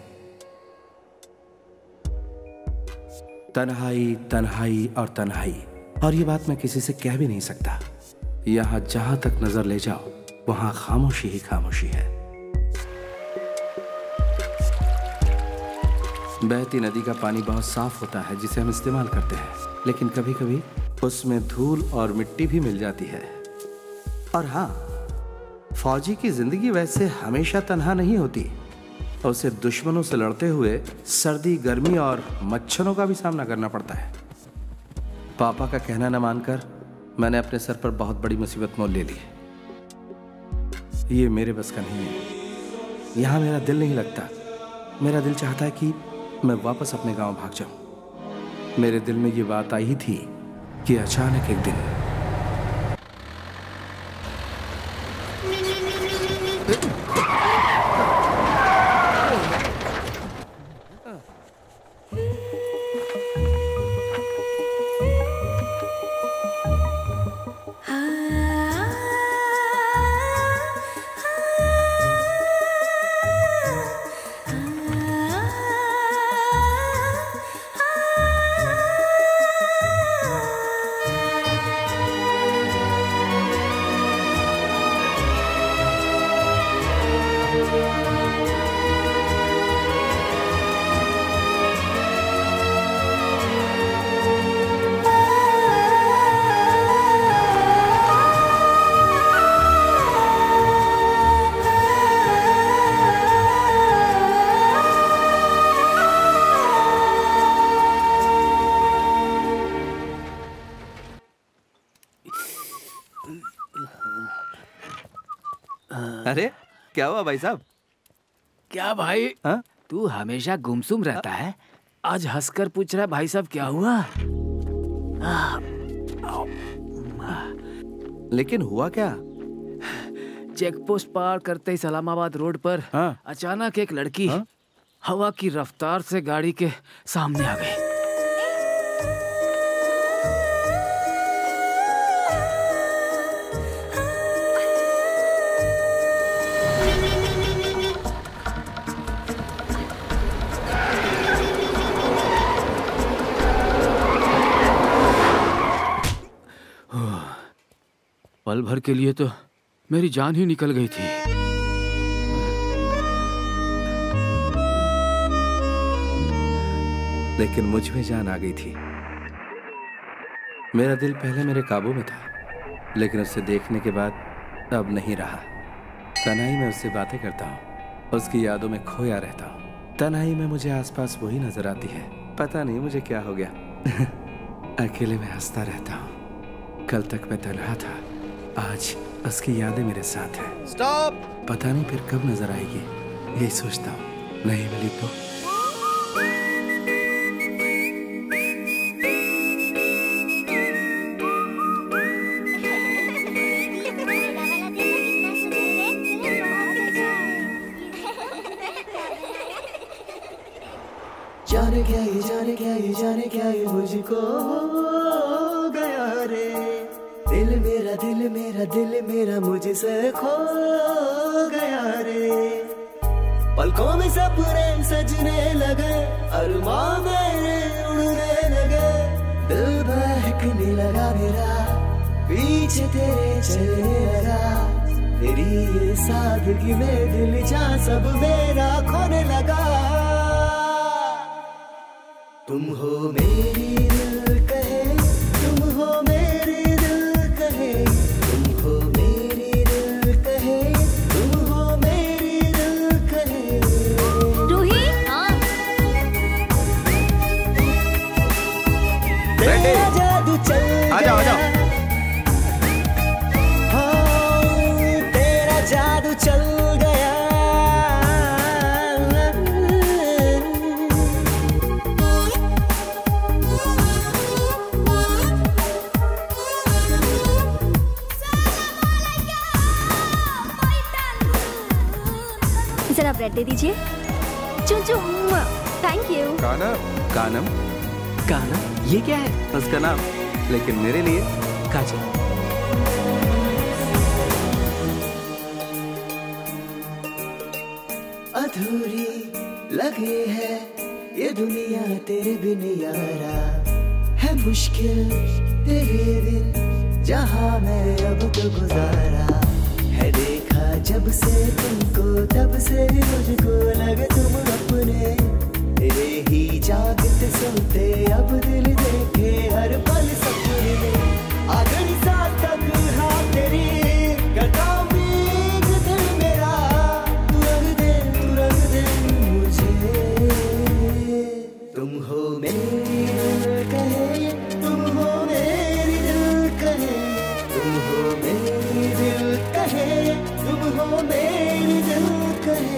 तन्हाई, तन्हाई और तन्हाई, और ये बात मैं किसी से कह भी नहीं सकता। यहाँ जहां तक नजर ले जाओ वहां खामोशी ही खामोशी है। बहती नदी का पानी बहुत साफ होता है जिसे हम इस्तेमाल करते हैं, लेकिन कभी कभी उसमें धूल और मिट्टी भी मिल जाती है। और हाँ, फौजी की जिंदगी वैसे हमेशा तन्हा नहीं होती। उसे दुश्मनों से लड़ते हुए सर्दी, गर्मी और मच्छरों का भी सामना करना पड़ता है। पापा का कहना न मानकर मैंने अपने सर पर बहुत बड़ी मुसीबत मोल ले ली। ये मेरे बस का नहीं है। यहाँ मेरा दिल नहीं लगता। मेरा दिल चाहता है कि मैं वापस अपने गांव भाग जाऊं। मेरे दिल में ये बात आई ही थी कि अचानक एक दिन अरे क्या हुआ भाई साहब? क्या भाई? हा? तू हमेशा गुमसुम रहता है, आज हंसकर पूछ रहा है भाई साहब क्या हुआ? लेकिन हुआ क्या? चेक पोस्ट पार करते ही इस्लामाबाद रोड पर हाँ? अचानक एक लड़की हाँ? हवा की रफ्तार से गाड़ी के सामने आ गई। पल भर के लिए तो मेरी जान ही निकल गई थी। लेकिन मुझ में जान आ गई थी। मेरा दिल पहले मेरे काबू में था, लेकिन उसे देखने के बाद अब नहीं रहा। तन्हाई में उससे बातें करता हूँ, उसकी यादों में खोया रहता हूँ। तन्हाई में मुझे आसपास वही नजर आती है। पता नहीं मुझे क्या हो गया। अकेले में हंसता रहता हूँ। कल तक मैं तन्हा था, आज उसकी यादें मेरे साथ हैं। स्टॉप! पता नहीं फिर कब नजर आएगी, यही सोचता हूँ। नहीं मिली तो जाने क्या ये जाने क्या ये जाने क्या ये मुझको हो गया रे। दिल मेरा दिल मेरा दिल मेरा मुझसे खो गया रे। पलकों में सपने सजने लगे, अरमां मेरे उड़ने लगे। दिल बहकने लगा मेरा, पीछे तेरे चलने लगा। तेरी ये सादगी में दिल जा सब मेरा खोने लगा। तुम हो मेरी दिल कहे, तुम हो मेरी दिल कहे, तुम हो मेरी दिल कहे, तुम हो मेरी दिल कहे। रूही, हाँ। तेरा जादू चल आजा, आजा। हाँ, तेरा जादू चल गया। जरा ब्रेड दे दीजिए। चुम चुम, थैंक यू। कानम, कानम, कानम, ये क्या है? उसका नाम, लेकिन मेरे लिए काजल। अधूरी लगे है ये दुनिया तेरे बिन यारा। है मुश्किल तेरे बिन जहाँ मैं अब तो गुजारा। है देखा जब से तुमको तब से मुझको लगे तुम अपने। तेरे ही जागते सोते अब दिल देखे हर पल सपने। आखिरी सांस तक हाँ तेरी कटाऊंगी दिल मेरा। तू रंग दे तू रंग दे मुझे। तुम हो मेरी दिल कहे, तुम हो मेरी दिल कहे, तुम हो मेरी दिल कहे, तुम हो मेरी दिल कहे।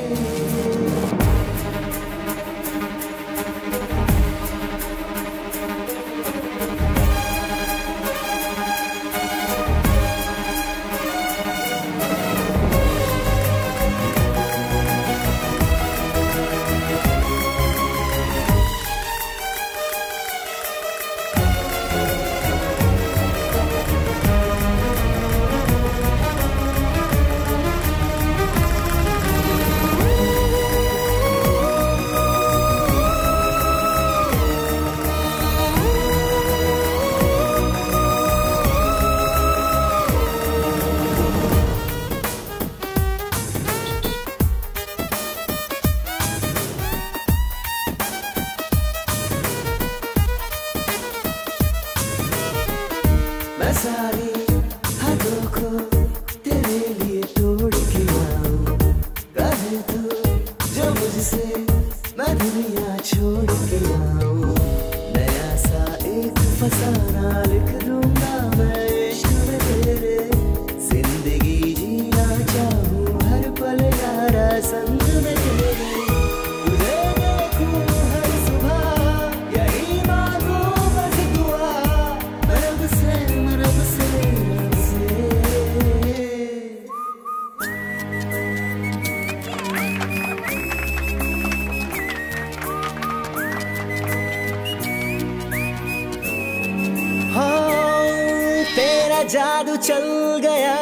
जादू चल गया।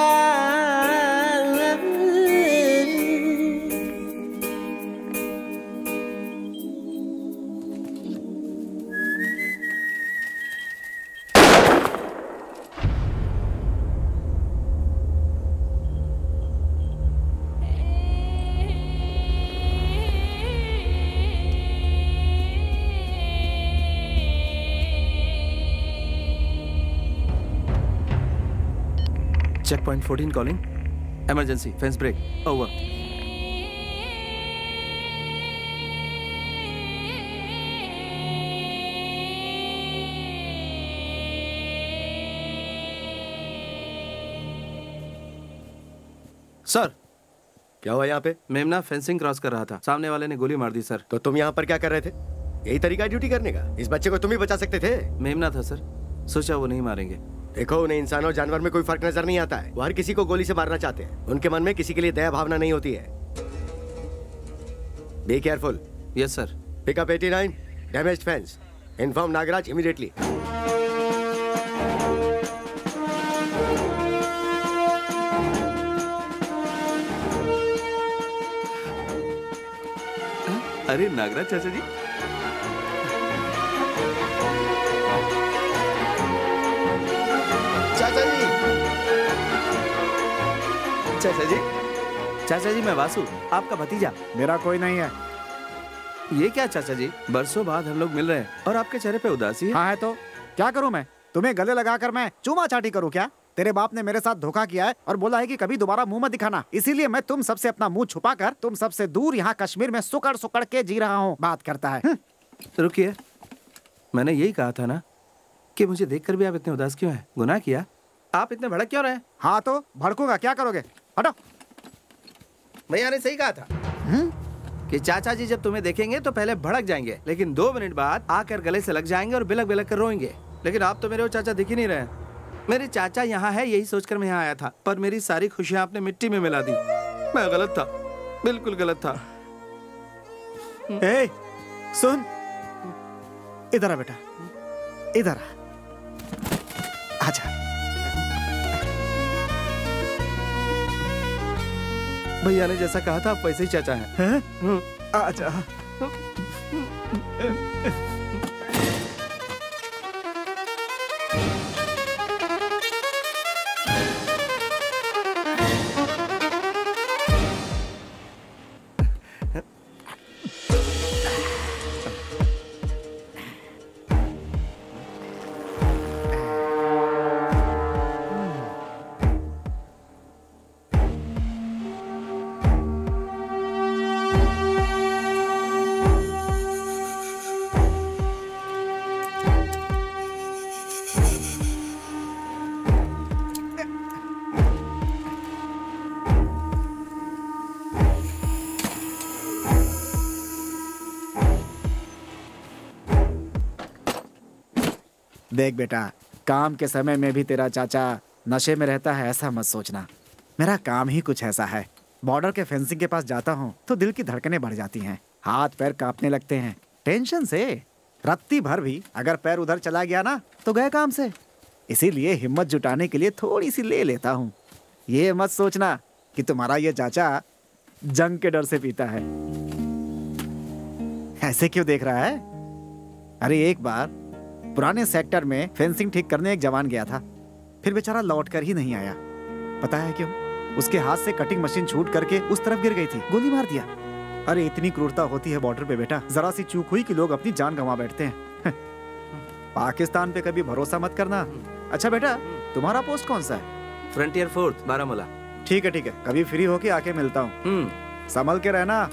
Check point fourteen calling, emergency, fence break, over. Sir क्या हुआ यहाँ पे? मेमना फेंसिंग क्रॉस कर रहा था, सामने वाले ने गोली मार दी सर। तो तुम यहाँ पर क्या कर रहे थे? यही तरीका है ड्यूटी करने का? इस बच्चे को तुम ही बचा सकते थे। मेमना था सर, सोचा वो नहीं मारेंगे। देखो, उन्हें इंसान और जानवर में कोई फर्क नजर नहीं आता है। वो हर किसी को गोली से मारना चाहते हैं। उनके मन में किसी के लिए दया भावना नहीं होती है। Be careful. Yes sir. Pick up eighty nine, damaged fence, inform Nagraj immediately. अरे नागराज चाचा जी, चाचा जी, चाचा जी, चाचा जी मैं वासु, आपका भतीजा। मेरा कोई नहीं है। ये क्या चाचा जी, बरसों बाद हम लोग मिल रहे हैं और आपके चेहरे पे उदासी है। हाँ है तो क्या करूँ मैं? तुम्हें गले लगाकर मैं चूमा चाटी करूँ क्या? तेरे बाप ने मेरे साथ धोखा किया है और बोला है कि कभी दोबारा मुंह मत दिखाना। इसीलिए मैं तुम सबसे अपना मुंह छुपाकर तुम सबसे दूर यहाँ कश्मीर में सुकड़ सुकड़ के जी रहा हूँ। बात करता है। रुकिए, मैंने यही कहा था ना कि मुझे देखकर भी आप इतने उदास क्यों हैं? गुनाह किया? आप इतने भड़क क्यों रहे हैं? हाँ तो भड़कूंगा, क्या करोगे? हटो। भैया ने सही कहा था कि चाचा जी जब तुम्हें देखेंगे तो पहले भड़क जाएंगे, लेकिन दो मिनट बाद आकर गले से लग जाएंगे और बिलक बिलक कर रोएंगे। लेकिन आप तो मेरे वो चाचा दिख ही नहीं रहे। मेरे चाचा यहाँ है यही सोचकर मैं यहाँ आया था, पर मेरी सारी खुशियाँ आपने मिट्टी में मिला दी। मैं गलत था, बिल्कुल गलत था। ए, सुन, इधर आ बेटा, इधर आ, आजा। भैया ने जैसा कहा था आप वैसे ही चाचा हैं। हैं? आजा। देख बेटा, काम के समय में भी तेरा चाचा नशे में रहता है ऐसा मत सोचना। मेरा काम ही कुछ ऐसा है। बॉर्डर के फेंसिंग के पास जाता हूँ तो दिल की धड़कनें बढ़ जाती हैं, हाथ पैर कांपने लगते हैं टेंशन से। रत्ती भर भी अगर पैर उधर चला गया ना तो गए काम से। इसीलिए हिम्मत जुटाने के लिए थोड़ी सी ले लेता हूँ। ये मत सोचना कि तुम्हारा ये चाचा जंग के डर से पीता है। ऐसे क्यों देख रहा है? अरे एक बार पुराने सेक्टर में फेंसिंग ठीक करने एक जवान गया था, फिर बेचारा लौट कर ही नहीं आया। पता है क्यों? उसके हाथ से कटिंग मशीन छूट करके उस तरफ गिर गई थी, गोली मार दिया। अरे इतनी क्रूरता होती है बॉर्डर पे बेटा, जरा सी चूक हुई कि लोग अपनी जान गंवा बैठते हैं। पाकिस्तान पे कभी भरोसा मत करना। अच्छा बेटा, तुम्हारा पोस्ट कौन सा है? Frontier fourth, Baramulla. ठीक है ठीक है, कभी फ्री होके आके मिलता हूँ। संभल के रहना।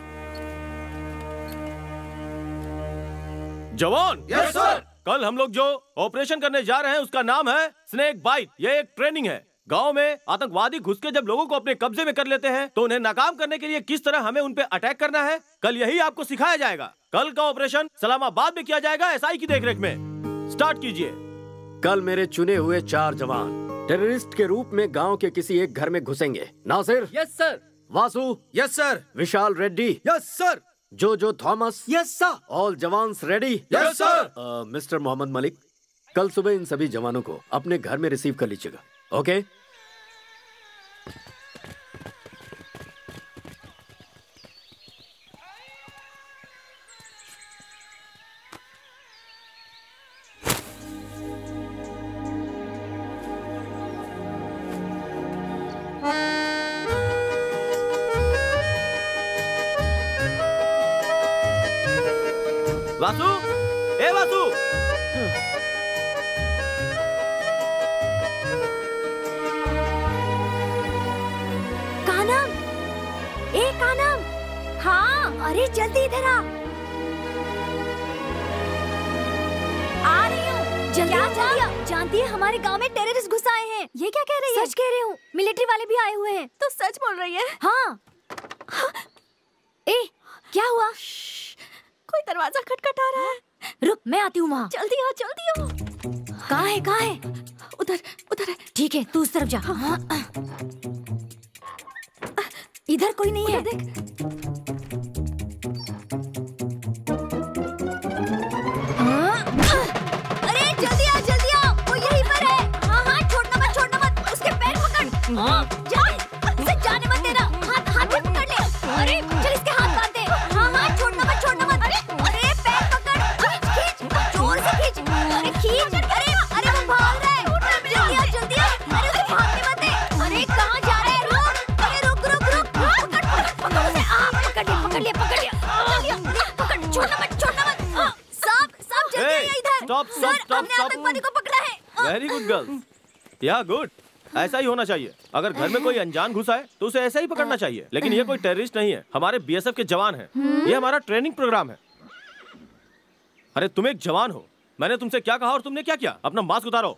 जवान। Yes sir. कल हम लोग जो ऑपरेशन करने जा रहे हैं उसका नाम है स्नेक बाइट। ये एक ट्रेनिंग है। गांव में आतंकवादी घुस के जब लोगों को अपने कब्जे में कर लेते हैं तो उन्हें नाकाम करने के लिए किस तरह हमें उन पे अटैक करना है, कल यही आपको सिखाया जाएगा। कल का ऑपरेशन सलामाबाद में किया जाएगा, एसआई की देखरेख में। स्टार्ट कीजिए। कल मेरे चुने हुए चार जवान टेररिस्ट के रूप में गांव के किसी एक घर में घुसेंगे। Nasir. Yes sir. Vasu. Yes sir. Vishal Reddy. Yes sir. Jojo Thomas. Yes sir. All jawans ready. Yes sir. Mister Mohammad Malik, कल सुबह इन सभी जवानों को अपने घर में रिसीव कर लीजिएगा। ओके। वासु, ए वासु। कानम, ए कानम, हाँ, अरे जल्दी इधर आ। आ रही हूँ। जल्दी आ, जल्दी। जानती है हमारे गांव में टेररिस्ट घुस आए हैं। ये क्या कह रही है? सच कह रही हूँ, मिलिट्री वाले भी आए हुए हैं। तो सच बोल रही है? हाँ। ए, क्या हुआ? कोई दरवाजा खटखटा रहा है। रुक, मैं आती हूँ वहाँ। जल्दी आ, जल्दी आ। कहाँ है, कहाँ है? उधर, उधर है। ठीक है, तू उस तरफ जा। हाँ। इधर कोई नहीं है। देख। अरे जल्दी आ, जल्दी आ। वो यहीं पर है। हाँ हाँ, छोड़ना मत, छोड़ना मत। उसके पैर पकड़। हाँ, जा। उसे जाने मत देना। हाथ, हाथ में पकड़ ले। अरे चल इसके हाथ बांध दे। हाँ हाँ, छोड़ना मत, छोड़ना मत। अरे अरे पैर पकड़। खींच, खींच, जोर से खींच। अरे खींच। अरे अरे वो भाग रहा है। जल्दी आ, जल्दी आ। अरे उसे भागने मत दे। अरे कहाँ जा रहा है? रुक। अरे रुक, रुक, रुक। पकड़, पकड़, पकड़ उसे। आ, पकड़ लिया, पकड़ लिया, पकड़ लिया। पकड़, छोड़ना मत, छोड़ना मत। साहब, साहब जल्दी आइए इधर। स्टॉप, स्टॉप, सर, स्टॉप, हमने स्टॉप। आतंकवादी को पकड़ा है। Very good girl. Yeah good, ऐसा ही होना चाहिए। अगर घर में कोई अनजान घुसा है तो उसे ऐसा ही पकड़ना चाहिए। लेकिन ये कोई टेररिस्ट नहीं है, हमारे बीएसएफ के जवान हैं। ये हमारा ट्रेनिंग प्रोग्राम है। अरे तुम एक जवान हो, मैंने तुमसे क्या कहा और तुमने क्या किया? अपना मास्क उतारो।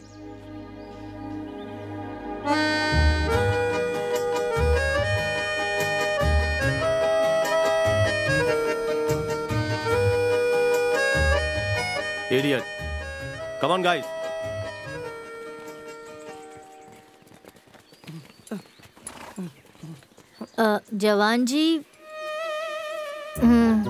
इडियट। Come on guys. अ, जवान जी। हम्म।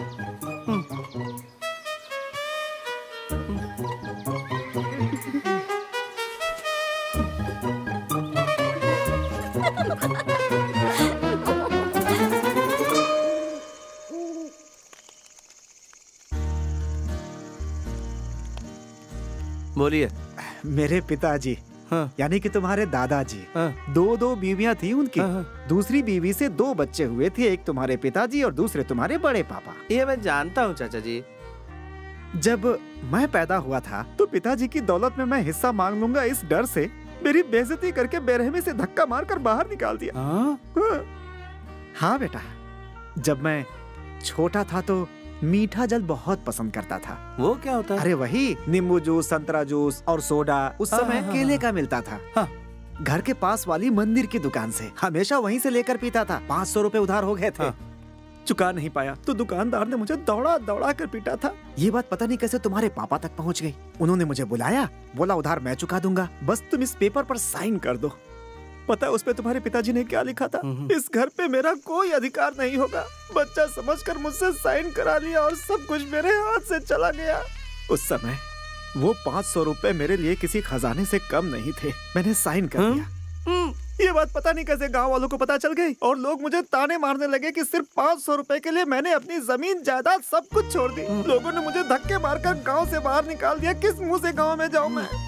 बोलिए। मेरे पिताजी, हाँ। यानी कि तुम्हारे दादाजी, हाँ। दो दो बीवियां थी उनकी। हाँ। दूसरी बीवी से दो बच्चे हुए थे, एक तुम्हारे पिताजी और दूसरे तुम्हारे बड़े पापा। ये मैं जानता हूँ चाचा जी। जब मैं पैदा हुआ था तो पिताजी की दौलत में मैं हिस्सा मांग लूंगा, इस डर से मेरी बेइज्जती करके बेरहमी से धक्का मारकर बाहर निकाल दिया। हाँ? हाँ। हाँ बेटा, जब मैं छोटा था तो मीठा जल बहुत पसंद करता था। वो क्या होता है? अरे वही नींबू जूस, संतरा जूस और सोडा। उस हाँ, समय हाँ, केले हाँ, का मिलता था। हाँ। घर के पास वाली मंदिर की दुकान से हमेशा वहीं से लेकर पीता था। पाँच सौ रुपए उधार हो गए थे। हाँ। चुका नहीं पाया तो दुकानदार ने मुझे दौड़ा दौड़ा कर पीटा था। ये बात पता नहीं कैसे तुम्हारे पापा तक पहुंच गई। उन्होंने मुझे बुलाया, बोला उधार मैं चुका दूंगा, बस तुम इस पेपर पर साइन कर दो। पता है उस पे तुम्हारे पिताजी ने क्या लिखा था? इस घर पे मेरा कोई अधिकार नहीं होगा। बच्चा समझकर मुझसे साइन करा लिया और सब कुछ मेरे हाथ से चला गया। उस समय वो पाँच सौ रुपए मेरे लिए किसी खजाने से कम नहीं थे। मैंने साइन कर दिया। ये बात पता नहीं कैसे गांव वालों को पता चल गई और लोग मुझे ताने मारने लगे कि सिर्फ पाँच सौ रुपए के लिए मैंने अपनी जमीन जायदाद सब कुछ छोड़ दी। लोगों ने मुझे धक्के मारकर गांव से बाहर निकाल दिया। किस मुंह से गांव में जाऊं मैं?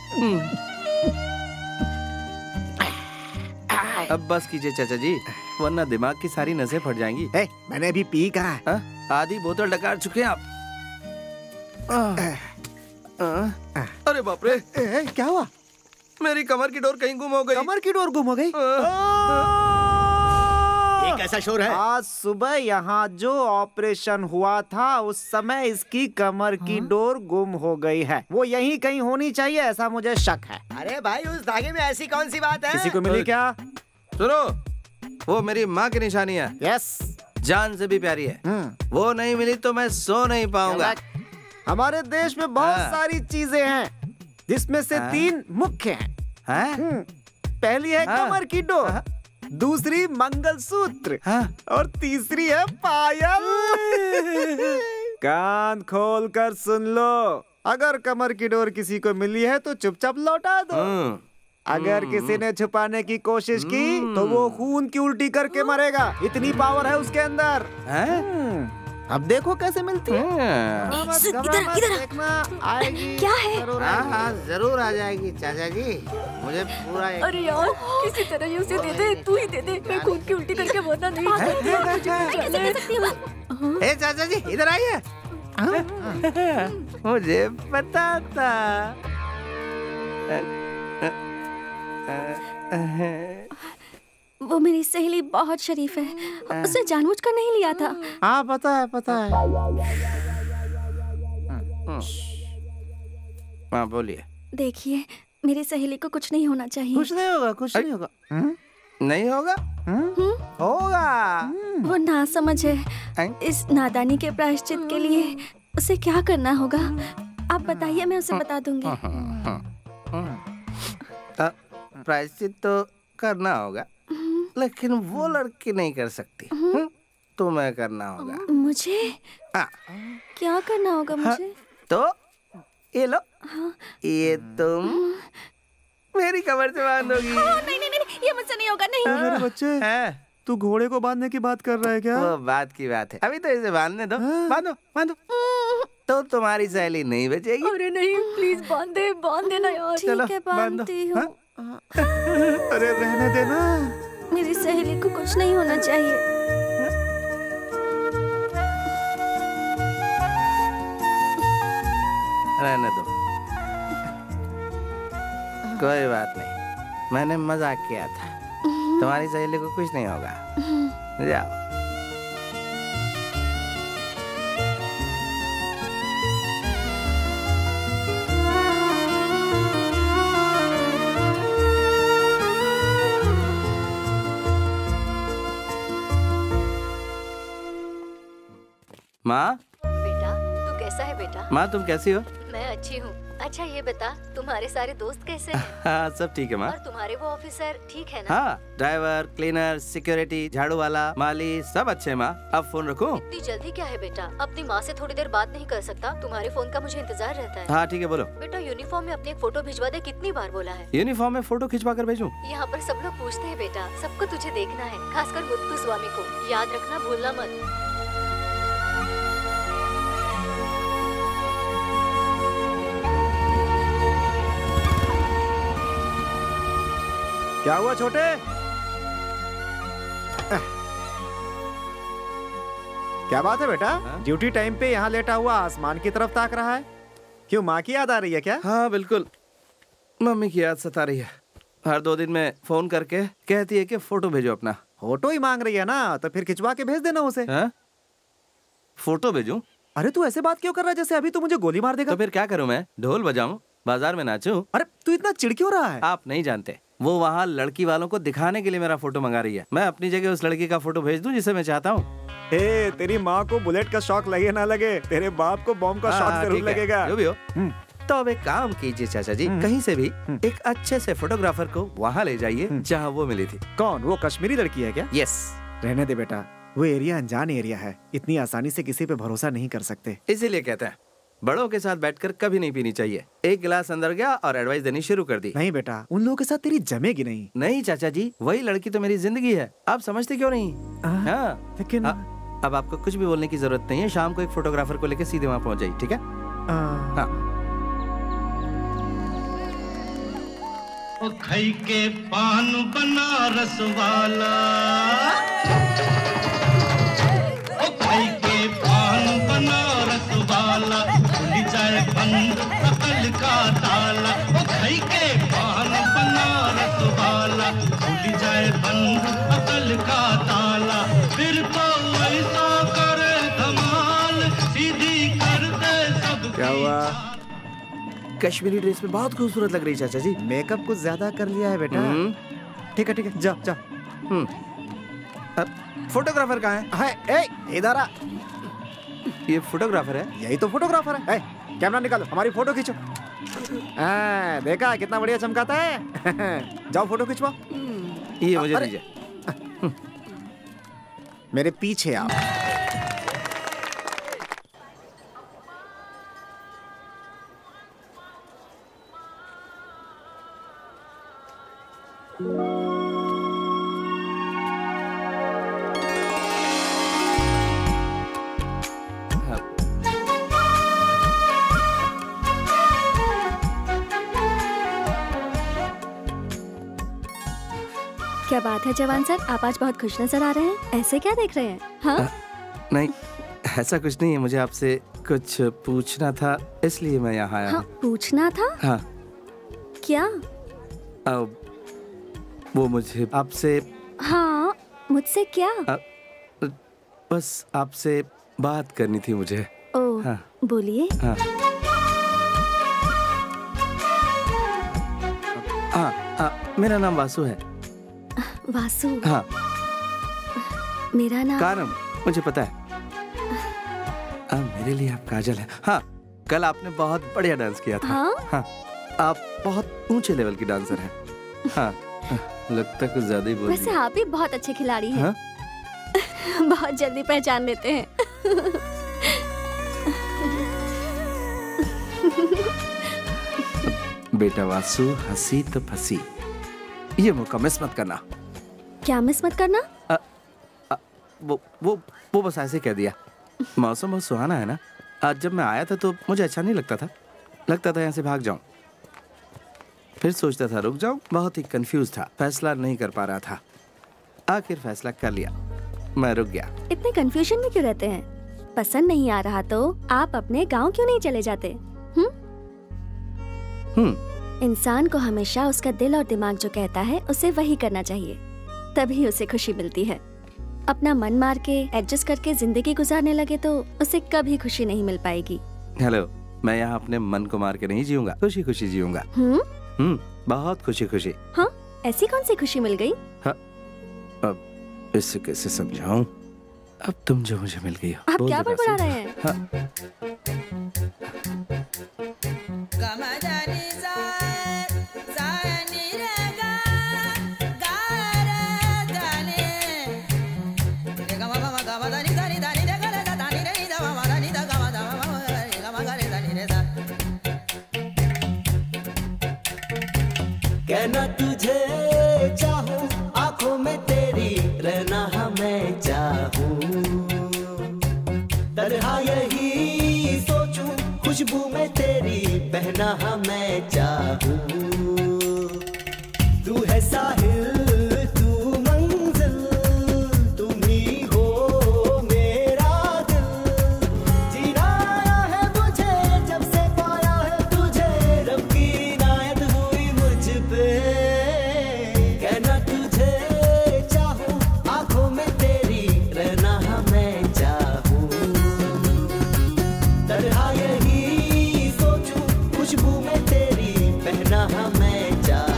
अब बस कीजिए चाचा जी, वरना दिमाग की सारी नसें फट जाएंगी। ए, मैंने अभी पी कहा है। आधी बोतल डकार चुके हैं आप। अरे बाप रे, क्या हुआ? मेरी कमर की डोर कहीं गुम हो गई। कमर की डोर गुम हो गई? ये कैसा शोर है? आज सुबह यहाँ जो ऑपरेशन हुआ था उस समय इसकी कमर की डोर गुम हो गई है। वो यहीं कहीं होनी चाहिए, ऐसा मुझे शक है। अरे भाई, उस धागे में ऐसी कौन सी बात है? किसी को मिली क्या? सुनो, वो मेरी माँ की निशानी है। यस, जान से भी प्यारी है। वो नहीं मिली तो मैं सो नहीं पाऊंगा। हमारे देश में बहुत सारी चीजें हैं जिसमें से तीन मुख्य हैं। हाँ? पहली है हाँ? कमर की डोर, हाँ? दूसरी मंगलसूत्र, हाँ? और तीसरी है पायल। कान खोल कर सुन लो, अगर कमर की डोर किसी को मिली है तो चुपचाप लौटा दो। अगर किसी ने छुपाने की कोशिश की तो वो खून की उल्टी करके मरेगा। इतनी पावर है उसके अंदर। अब देखो कैसे मिलती है। इधर इधर आएगी। क्या है? हाँ हाँ जरूर आ जाएगी चाचा जी, मुझे पूरा एक... अरे यार किसी तरह ये उसे दे दे, तू ही दे दे, मैं खून की उल्टी करके मरना नहीं चाहती। ए चाचा जी इधर आइए। मुझे पता था। वो मेरी सहेली बहुत शरीफ है, उसने जानबूझकर नहीं लिया था। हाँ पता है पता है। हाँ बोलिए। देखिए मेरी सहेली को कुछ नहीं होना चाहिए। कुछ नहीं होगा, कुछ नहीं होगा। नहीं होगा? होगा। वो नासमझ है। इस नादानी के प्रायश्चित के लिए उसे क्या करना होगा? आप बताइए, मैं उसे बता दूंगी। प्रायश्चित तो करना होगा, लेकिन वो लड़की नहीं कर सकती। तुम्हें करना होगा। मुझे? हाँ। क्या करना होगा मुझे? तो ये लो। हाँ। ये तुम मेरी कमर से बांधोगी। नहीं नहीं नहीं, ये मुझसे नहीं होगा। नहीं। मेरे बच्चे, तू घोड़े को बांधने की बात कर रहा है क्या? वो बात की बात है, अभी तो इसे बांधने दो। बांधो बांधो। तो तुम्हारी सहेली नहीं बचेगी। अरे नहीं, प्लीज बांध दे, बांध देना यार। ठीक है, बांधती हूँ। अरे रहने देना। मेरी सहेली को कुछ नहीं होना चाहिए। रहने दो, कोई बात नहीं, मैंने मजाक किया था। तुम्हारी सहेली को कुछ नहीं होगा। जाओ। माँ। बेटा तू कैसा है बेटा? माँ तुम कैसी हो? मैं अच्छी हूँ। अच्छा ये बता, तुम्हारे सारे दोस्त कैसे हैं? हाँ सब ठीक है माँ। और तुम्हारे वो ऑफिसर ठीक है ना? हाँ, ड्राइवर, क्लीनर, सिक्योरिटी, झाड़ू वाला, माली सब अच्छे हैं माँ। अब फोन रखूं? इतनी जल्दी क्या है बेटा? अपनी माँ से थोड़ी देर बात नहीं कर सकता? तुम्हारे फोन का मुझे इंतजार रहता है। हाँ ठीक है बोलो। बेटा यूनिफॉर्म में अपनी एक फोटो भिजवा दे, कितनी बार बोला है? यूनिफॉर्म में फोटो खिंचवा कर भेजूं? यहाँ पर सब लोग पूछते हैं बेटा, सबको तुझे देखना है, खासकर मुत्तू स्वामी को। याद रखना, भूलना मत। क्या हुआ छोटे? क्या बात है बेटा? ड्यूटी टाइम पे यहाँ लेटा हुआ आसमान की तरफ ताक रहा है। क्यों, माँ की याद आ रही है क्या? हाँ बिल्कुल, मम्मी की याद सता रही है। हर दो दिन में फोन करके कहती है कि फोटो भेजो अपना। फोटो ही मांग रही है ना, तो फिर खिंचवा के भेज देना उसे। है? फोटो भेजूं? अरे तू ऐसे बात क्यों कर रहा है जैसे अभी तू मुझे गोली मार देगा? तो फिर क्या करूं मैं? ढोल बजाऊं, बाजार में नाचूं? अरे तू इतना चिढ़ क्यों रहा है? आप नहीं जानते, वो वहाँ लड़की वालों को दिखाने के लिए मेरा फोटो मंगा रही है। मैं अपनी जगह उस लड़की का फोटो भेज दूं जिसे मैं चाहता हूँ। ए, तेरी माँ को बुलेट का शौक लगे ना लगे, तेरे बाप को बॉम्ब का शौक जरूर लगेगा। जो भी हो। तो अब एक काम कीजिए चाचा जी, कहीं से भी एक अच्छे से फोटोग्राफर को वहाँ ले जाइए जहाँ वो मिली थी। कौन? वो कश्मीरी लड़की है क्या? यस। रहने दे बेटा, वो एरिया अनजान एरिया है, इतनी आसानी से किसी पे भरोसा नहीं कर सकते। इसीलिए कहते हैं बड़ों के साथ बैठकर कभी नहीं पीनी चाहिए। एक गिलास अंदर गया और एडवाइस देनी शुरू कर दी। नहीं बेटा, उन लोगों के साथ तेरी जमेगी नहीं। नहीं चाचा जी, वही लड़की तो मेरी जिंदगी है। आप समझते क्यों नहीं? हाँ, लेकिन अब आपको कुछ भी बोलने की जरूरत नहीं है। शाम को एक फोटोग्राफर को लेकर सीधे वहाँ पहुँच जाइए, ठीक है? हाँ। ओ खई के पान बनारस वाला, ओ खई के पान बनारस वाला, खुल जाए बंद अकल का ताला। ओ खई के पान बनारस वाला, खुल जाए बंद अकल का ताला। फिर तो ऐसा करे धमाल, सीधी कर दे सब। क्या हुआ? कश्मीरी ड्रेस में बहुत खूबसूरत लग रही है चाचा जी। मेकअप कुछ ज्यादा कर लिया है बेटा। ठीक है ठीक है, जा जा। फोटोग्राफर कहाँ है? है, ए, इधर आ। ये फोटोग्राफर है? यही तो फोटोग्राफर है। ए, कैमरा निकालो, हमारी फोटो खींचो। आ, देखा कितना बढ़िया चमकाता है। जाओ फोटो खिंचवाओ। ये मुझे दीजिए। मेरे पीछे आओ। क्या बात है जवान सर, आप आज बहुत खुश नजर आ रहे हैं। ऐसे क्या देख रहे हैं? हाँ? आ, नहीं, ऐसा कुछ नहीं है। मुझे आपसे कुछ पूछना था, इसलिए मैं यहाँ आया। हाँ, पूछना था? हाँ। क्या? आ, वो मुझे आपसे। हाँ, मुझसे क्या? आ, बस आपसे बात करनी थी मुझे। ओह, हाँ। बोलिए। हाँ। हाँ, हाँ, मेरा नाम वासु है। वासु? हाँ। मेरा नाम कारम, मुझे पता है। आ, मेरे लिए आप काजल है। हाँ, कल आपने बहुत बढ़िया डांस किया था। हाँ? हाँ, आप बहुत ऊंचे लेवल की डांसर हैं। हाँ, लगता कुछ ज्यादा ही बोल वैसे आप भी बहुत अच्छे खिलाड़ी हैं। हाँ? बहुत जल्दी पहचान लेते हैं। बेटा वासु, हंसी तो फंसी। ये मौका मिस मत करना। क्या मिस मत करना? आ, आ, वो वो वो बस ऐसे कह दिया। मौसम बहुत सुहाना है ना। आज जब मैं आया था तो मुझे अच्छा नहीं लगता था। लगता था यहाँ से भाग जाऊं। फिर सोचता था रुक जाऊं। बहुत ही कंफ्यूज था, फैसला नहीं कर पा रहा था। आखिर फैसला कर लिया, मैं रुक गया। इतने कंफ्यूजन में क्यों रहते हैं? पसंद नहीं आ रहा तो आप अपने गांव क्यों नहीं चले जाते? हम्म? हम्म। इंसान को हमेशा उसका दिल और दिमाग जो कहता है उसे वही करना चाहिए, तभी उसे खुशी मिलती है। अपना मन मार के एडजस्ट करके जिंदगी गुजारने लगे तो उसे कभी खुशी नहीं मिल पाएगी। हेलो, मैं यहाँ अपने मन को मार के नहीं जीऊंगा, खुशी खुशी जीऊंगा। हम्म? हम्म, बहुत खुशी खुशी। हाँ, ऐसी कौन सी खुशी मिल गई? हाँ, अब इससे कैसे समझाऊं? अब तुम जो मुझे मिल गई हो। आप क्या बड़बड़ा रहे हैं? हाँ। कहना तुझे चाहूं, आंखों में तेरी रहना हमें चाहूं, तन्हा यही सोचूं, खुशबू में तेरी बहना हमें चाहूं। तू है साहिल, तू मंजिल, तुम ही हो मेरा दिल। जीना आया है मुझे जब से पाया है तुझे, रब की इनायत हुई मुझ पे। कहना तुझे चाहूं, आंखों में तेरी रहना हमें चाहूं, तरह यही सोचूं, खुशबू में तेरी बहना हमें चाहूं।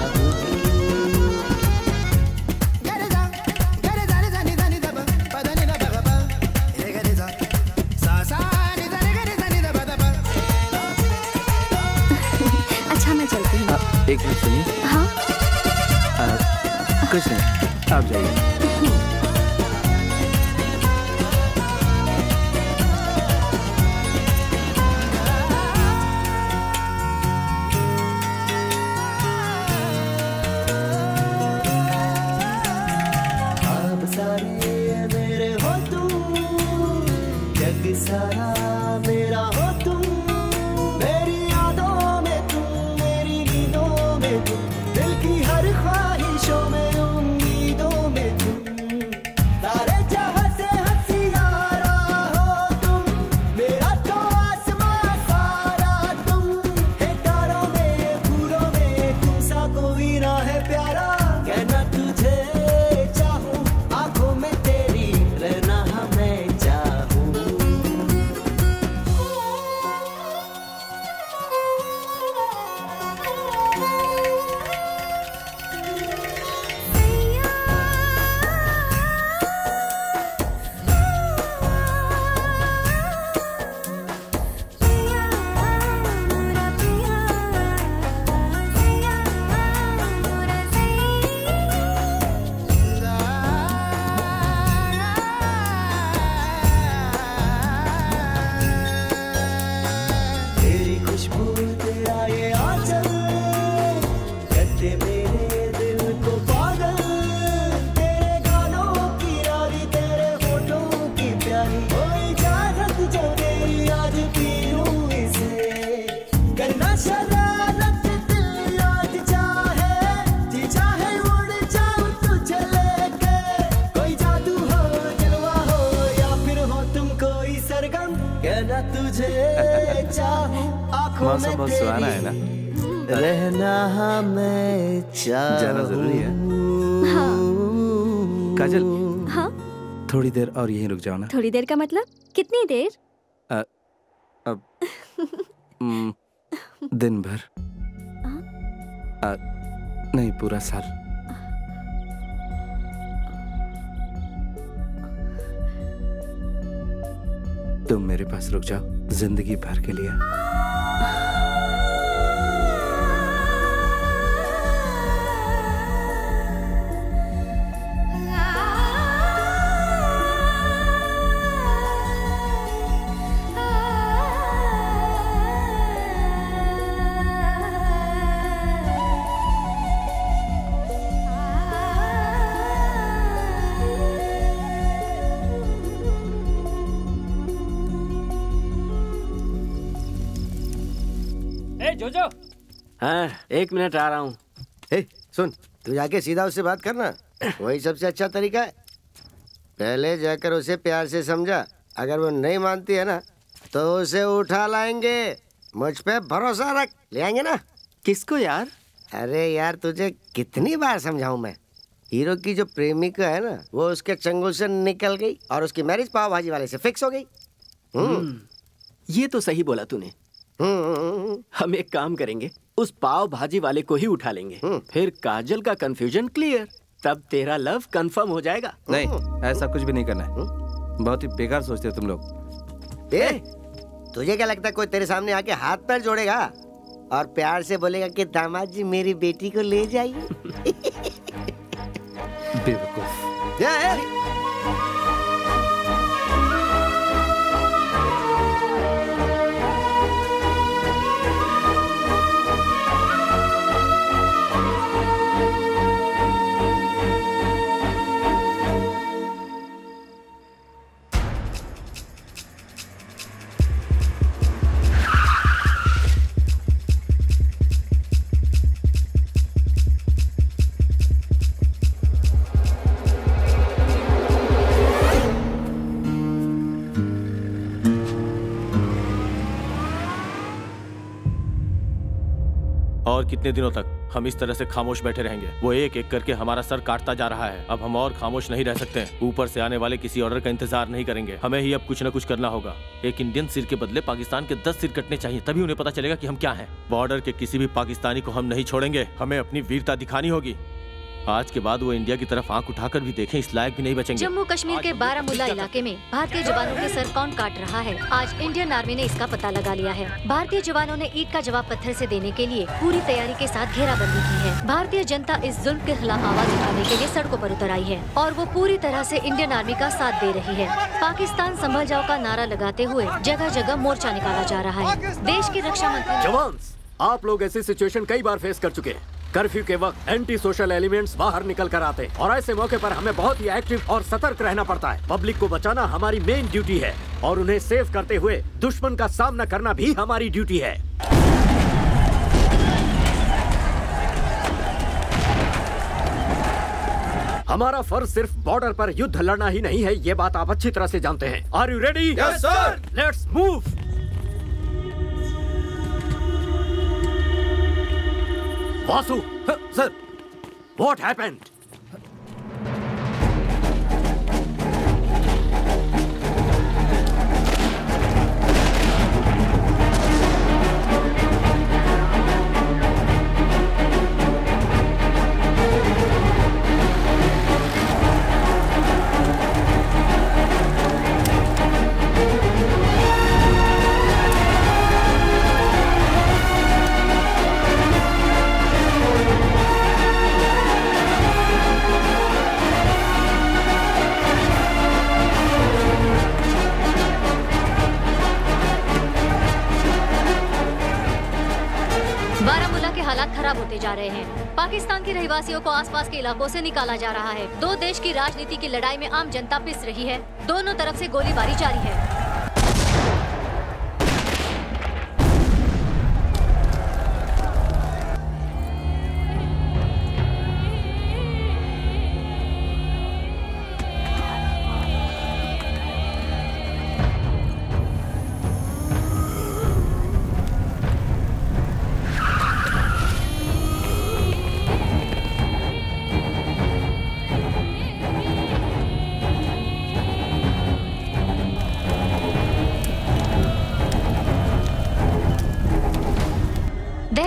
अच्छा, मैं चलती हूँ। एक मिनट सुनिए। हाँ? आ, कुछ नहीं, आप जाइए। अब सारे मेरे हो तुम, जग सारा मेरा हो तुम, मेरी यादों में तुम, मेरी नींदों में तुम, दिल की हर ख्वाहिशों में, उम्मीदों में तुम। मौसम बहुत सुहाना है ना। रहना हमें जाना जरूरी है। हाँ। काजल, हाँ? थोड़ी देर और यहीं रुक जाओ ना। थोड़ी देर का मतलब कितनी देर? आ, अब म, दिन भर। आ, नहीं, पूरा साल। तुम मेरे पास रुक जाओ जिंदगी भर के लिए। जोजो। हाँ, एक मिनट आ रहा हूँ। ए, सुन, तू जाके सीधा उससे बात करना, वही सबसे अच्छा तरीका है। पहले जाकर उसे प्यार से समझा, अगर वो नहीं मानती है ना तो उसे उठा लाएंगे। मुझ पे भरोसा रख, ले आएंगे ना। किसको यार? अरे यार, तुझे कितनी बार समझाऊं मैं। हीरो की जो प्रेमिका है ना, वो उसके चंगुल से निकल गई और उसकी मैरिज पाव भाजी वाले से फिक्स हो गई। हम्म, ये तो सही बोला तूने। हम एक काम करेंगे, उस पाव भाजी वाले को ही उठा लेंगे, फिर काजल का कंफ्यूजन क्लियर, तब तेरा लव कंफर्म हो जाएगा। नहीं, ऐसा कुछ भी नहीं करना है। बहुत ही बेकार सोचते हो तुम लोग। ए, तुझे क्या लगता है कोई तेरे सामने आके हाथ पैर जोड़ेगा और प्यार से बोलेगा कि दामाद जी मेरी बेटी को ले जाइए? बेवकूफ। और कितने दिनों तक हम इस तरह से खामोश बैठे रहेंगे? वो एक एक करके हमारा सर काटता जा रहा है। अब हम और खामोश नहीं रह सकते। ऊपर से आने वाले किसी ऑर्डर का इंतजार नहीं करेंगे। हमें ही अब कुछ न कुछ करना होगा। एक इंडियन सिर के बदले पाकिस्तान के दस सिर कटने चाहिए, तभी उन्हें पता चलेगा कि हम क्या हैं। बॉर्डर के किसी भी पाकिस्तानी को हम नहीं छोड़ेंगे। हमें अपनी वीरता दिखानी होगी। आज के बाद वो इंडिया की तरफ आंख उठाकर भी देखें, इस लायक भी नहीं बचेंगे। जम्मू कश्मीर के बारामूला इलाके में भारतीय जवानों के सर कौन काट रहा है, आज इंडियन आर्मी ने इसका पता लगा लिया है। भारतीय जवानों ने ईद का जवाब पत्थर से देने के लिए पूरी तैयारी के साथ घेराबंदी की है। भारतीय जनता इस जुल्म के खिलाफ आवाज उठाने के लिए सड़कों पर उतर आई है और वो पूरी तरह से इंडियन आर्मी का साथ दे रही है। पाकिस्तान संभल जाओ का नारा लगाते हुए जगह जगह मोर्चा निकाला जा रहा है। देश की रक्षा मंत्री जवान्स, आप लोग ऐसी सिचुएशन कई बार फेस कर चुके हैं। कर्फ्यू के वक्त एंटी सोशल एलिमेंट्स बाहर निकल कर आते हैं और ऐसे मौके पर हमें बहुत ही एक्टिव और सतर्क रहना पड़ता है। पब्लिक को बचाना हमारी मेन ड्यूटी है और उन्हें सेव करते हुए दुश्मन का सामना करना भी हमारी ड्यूटी है। हमारा फर्ज सिर्फ बॉर्डर पर युद्ध लड़ना ही नहीं है, ये बात आप अच्छी तरह से जानते हैं। Are you ready? Yes sir. Let's move. Vasu, sir, what happened? Baramulla के हालात खराब होते जा रहे हैं। पाकिस्तान के रहवासियों को आसपास के इलाकों से निकाला जा रहा है। दो देश की राजनीति की लड़ाई में आम जनता पिस रही है। दोनों तरफ से गोलीबारी जारी है।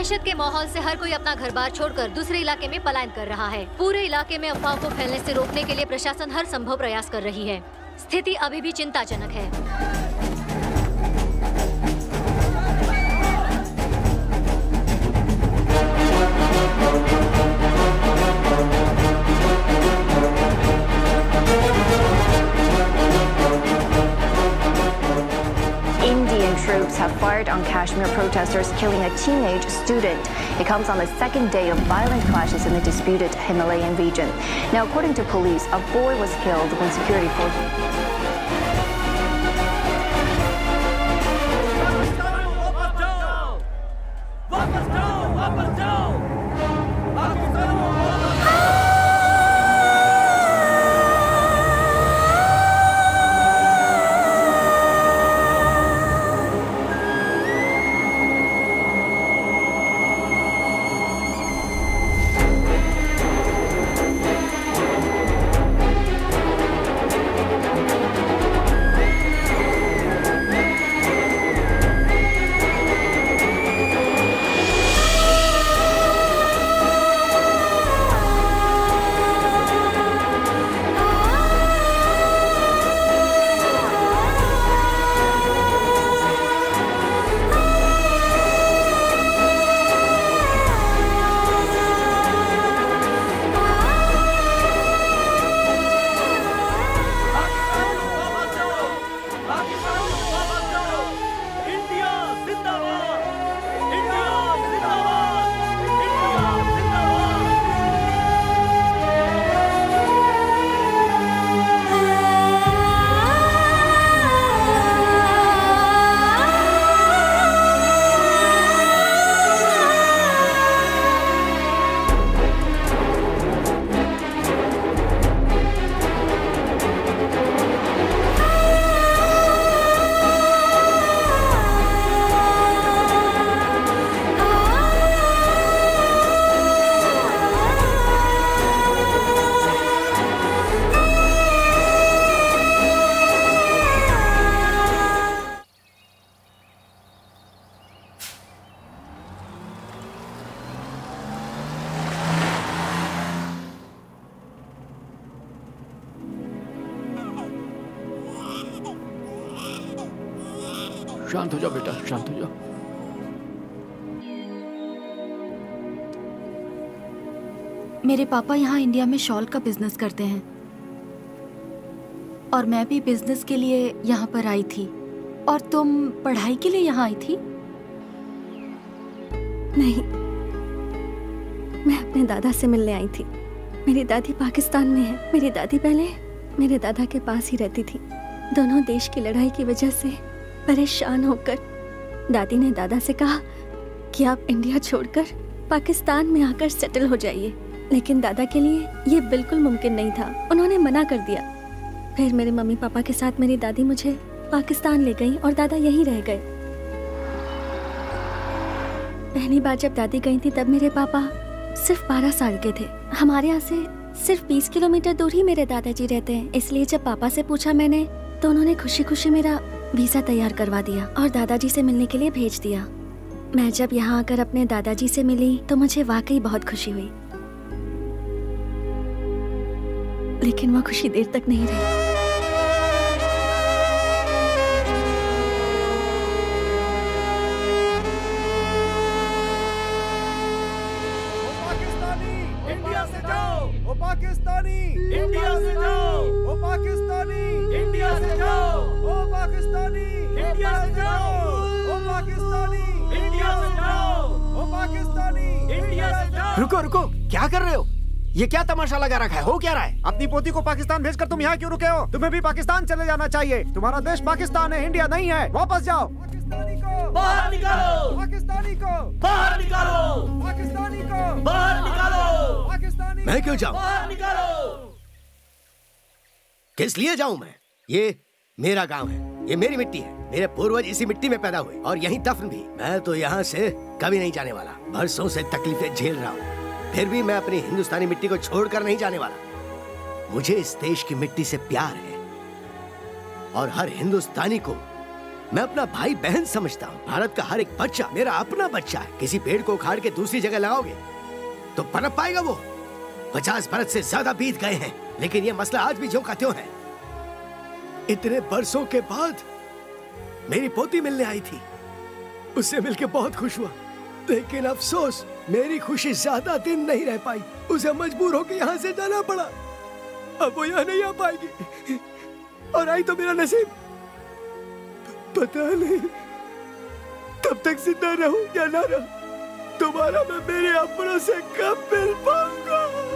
दहशत के माहौल से हर कोई अपना घर बार छोड़कर दूसरे इलाके में पलायन कर रहा है। पूरे इलाके में अफवाह को फैलने से रोकने के लिए प्रशासन हर संभव प्रयास कर रही है। स्थिति अभी भी चिंताजनक है। Troops have fired on Kashmir protesters, killing a teenage student. It comes on the second day of violent clashes in the disputed Himalayan region. Now, according to police, a boy was killed when security forces... शांत हो जाओ बेटा, शांत हो जाओ। मेरे पापा यहाँ इंडिया में शॉल का बिजनेस करते हैं और मैं भी बिजनेस के लिए यहाँ पर आई थी। और तुम पढ़ाई के लिए यहाँ आई थी? नहीं, मैं अपने दादा से मिलने आई थी। मेरी दादी पाकिस्तान में है। मेरी दादी पहले मेरे दादा के पास ही रहती थी। दोनों देश की लड़ाई की वजह से परेशान होकर दादी ने दादा से कहा कि आप इंडिया छोड़कर पाकिस्तान में आकर सेटल हो जाइए। लेकिन दादा के लिए ये बिल्कुल मुमकिन नहीं था। उन्होंने मना कर दिया। फिर मेरे मम्मी पापा के साथ मेरी दादी मुझे पाकिस्तान ले गई और दादा यहीं रह गए। पहली बार जब दादी गई थी तब मेरे पापा सिर्फ बारह साल के थे। हमारे यहाँ से सिर्फ बीस किलोमीटर दूर ही मेरे दादाजी रहते हैं। इसलिए जब पापा से पूछा मैंने तो उन्होंने खुशी खुशी मेरा वीजा तैयार करवा दिया और दादाजी से मिलने के लिए भेज दिया। मैं जब यहाँ आकर अपने दादाजी से मिली तो मुझे वाकई बहुत खुशी हुई। लेकिन वो खुशी देर तक नहीं रही। पाकिस्तानी इंडिया से जाओ, ओ पाकिस्तानी इंडिया से जाओ, ओ पाकिस्तानी इंडिया से जाओ, ओ पाकिस्तानी इंडिया से जाओ, ओ पाकिस्तानी इंडिया से जाओ। रुको रुको, क्या कर रहे हो? ये क्या तमाशा लगा रखा है? हो क्या रहा है? अपनी पोती को पाकिस्तान भेजकर तुम यहाँ क्यों रुके हो? तुम्हें भी पाकिस्तान चले जाना चाहिए। तुम्हारा देश पाकिस्तान है, इंडिया नहीं है। वापस जाओ। पाकिस्तानी को बाहर निकालो, पाकिस्तानी को बाहर निकालो, पाकिस्तानी को बाहर निकालो, पाकिस्तानी। मैं क्यों जाऊं? बाहर निकालो। किस लिए जाऊं मैं? ये मेरा गांव है, ये मेरी मिट्टी है। मेरे पूर्वज इसी मिट्टी में पैदा हुए और यहीं दफन भी। मैं तो यहाँ से कभी नहीं जाने वाला। बरसों से तकलीफें झेल रहा हूँ, फिर भी मैं अपनी हिंदुस्तानी मिट्टी को छोड़कर नहीं जाने वाला। मुझे इस देश की मिट्टी से प्यार है और हर हिंदुस्तानी को मैं अपना भाई बहन समझता हूँ। भारत का हर एक बच्चा मेरा अपना बच्चा है। किसी पेड़ को उखाड़ के दूसरी जगह लगाओगे तो पनप पाएगा वो। पचास बरस से ज्यादा बीत गए हैं, लेकिन ये मसला आज भी ज्यों का त्यों है। इतने बरसों के बाद मेरी पोती मिलने आई थी, उससे मिलके बहुत खुश हुआ, लेकिन अफसोस मेरी खुशी ज्यादा दिन नहीं रह पाई। उसे मजबूर होकर यहाँ से जाना पड़ा। अब वो यहाँ नहीं आ पाएगी, और आई तो मेरा नसीब। पता नहीं तब तक जिंदा रहूं या ना रहूं, दोबारा मैं मेरे अपनों से कब मिल पाऊंगा।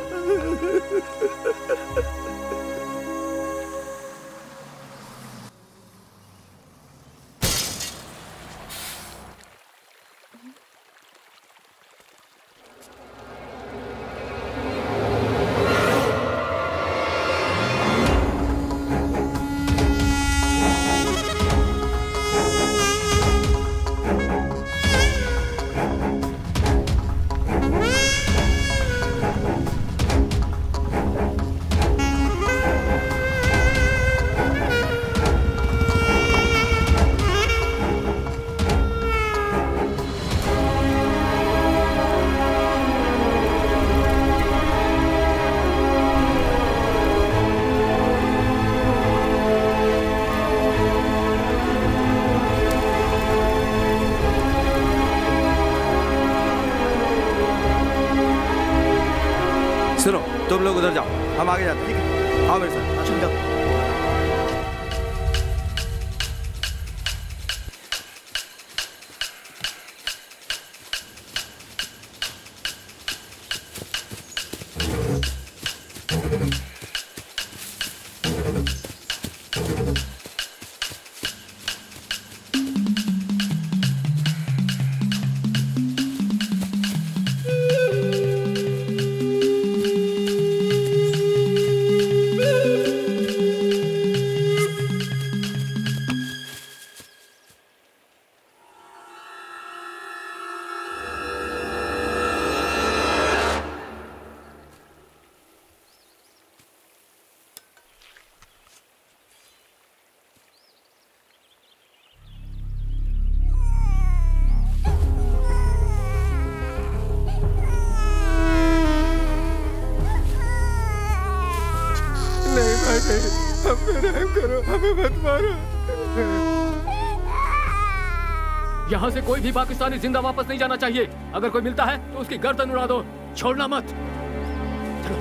सुनो, तुम लोग उधर जाओ, हम आगे जाते हैं। आओ मेरे साथ। चल जाओ। यहाँ से कोई भी पाकिस्तानी जिंदा वापस नहीं जाना चाहिए। अगर कोई मिलता है तो उसकी गर्दन उड़ा दो, छोड़ना मत। चलो।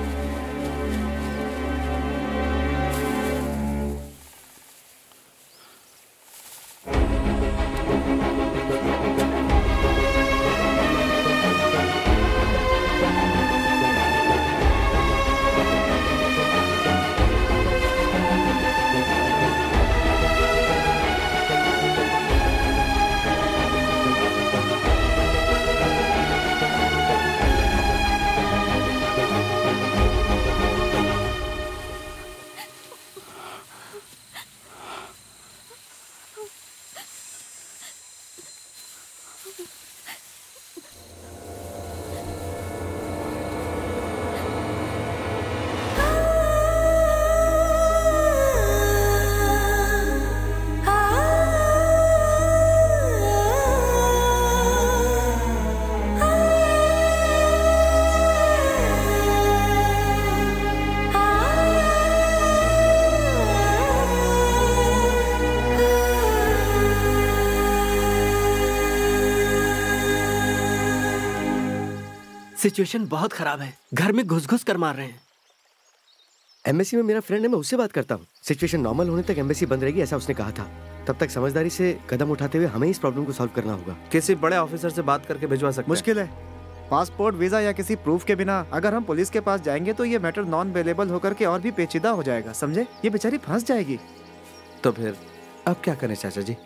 सिचुएशन बहुत खराब है, घर में घुस घुस कर मार रहे हैं। एम्बेसी में मेरा फ्रेंड है, मैं उससे बात करता हूँ। सिचुएशन नॉर्मल होने तक एम्बेसी बंद रहेगी, ऐसा उसने कहा था। तब तक समझदारी से कदम उठाते हुए हमें इस प्रॉब्लम को सॉल्व करना होगा। किसी बड़े ऑफिसर से बात करके भिजवा सकते हैं। मुश्किल है। पासपोर्ट, वीजा या किसी प्रूफ के बिना अगर हम पुलिस के पास जाएंगे तो ये मैटर नॉन अवेलेबल होकर के और भी पेचीदा हो जाएगा, समझे? ये बेचारी फंस जाएगी। तो फिर अब क्या करें चाचा जी?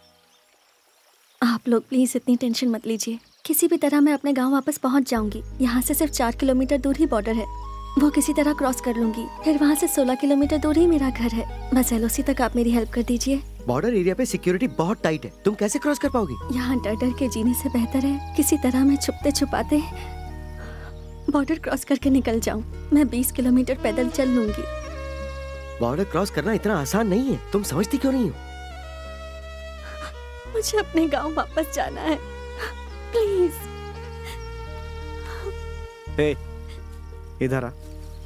आप लोग प्लीज इतनी टेंशन मत लीजिए। किसी भी तरह मैं अपने गांव वापस पहुंच जाऊंगी। यहाँ से सिर्फ चार किलोमीटर दूर ही बॉर्डर है, वो किसी तरह क्रॉस कर लूंगी। फिर वहाँ से सोलह किलोमीटर दूर ही मेरा घर है। बस एलओसी तक आप मेरी हेल्प कर दीजिए। बॉर्डर एरिया पे सिक्योरिटी बहुत टाइट है, तुम कैसे क्रॉस कर पाओगी? यहाँ डर डर के जीने से बेहतर है किसी तरह मैं छुपते छुपाते बॉर्डर क्रॉस करके निकल जाऊँ। मैं बीस किलोमीटर पैदल चल लूंगी। बॉर्डर क्रॉस करना इतना आसान नहीं है, तुम समझती क्यों नहीं हो? मुझे अपने गांव वापस जाना है, प्लीज। हे, इधर आ।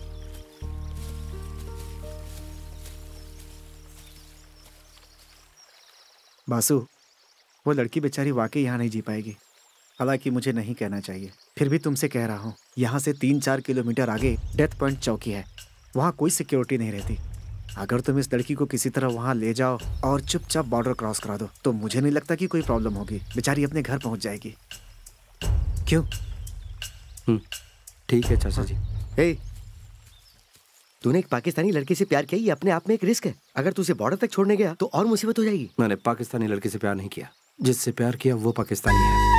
बासु, वो लड़की बेचारी वाकई यहाँ नहीं जी पाएगी। हालांकि मुझे नहीं कहना चाहिए, फिर भी तुमसे कह रहा हूँ। यहाँ से तीन चार किलोमीटर आगे डेथ पॉइंट चौकी है, वहाँ कोई सिक्योरिटी नहीं रहती। अगर तुम इस लड़की को किसी तरह वहाँ ले जाओ और चुपचाप बॉर्डर क्रॉस करा दो तो मुझे नहीं लगता कि कोई प्रॉब्लम होगी। बेचारी अपने घर पहुँच जाएगी। क्यों? ठीक है चाचा जी। हे, तूने एक पाकिस्तानी लड़की से प्यार किया, ये अपने आप में एक रिस्क है। अगर तू उसे बॉर्डर तक छोड़ने गया तो और मुसीबत हो जाएगी। मैंने पाकिस्तानी लड़की से प्यार नहीं किया, जिससे प्यार किया वो पाकिस्तानी है।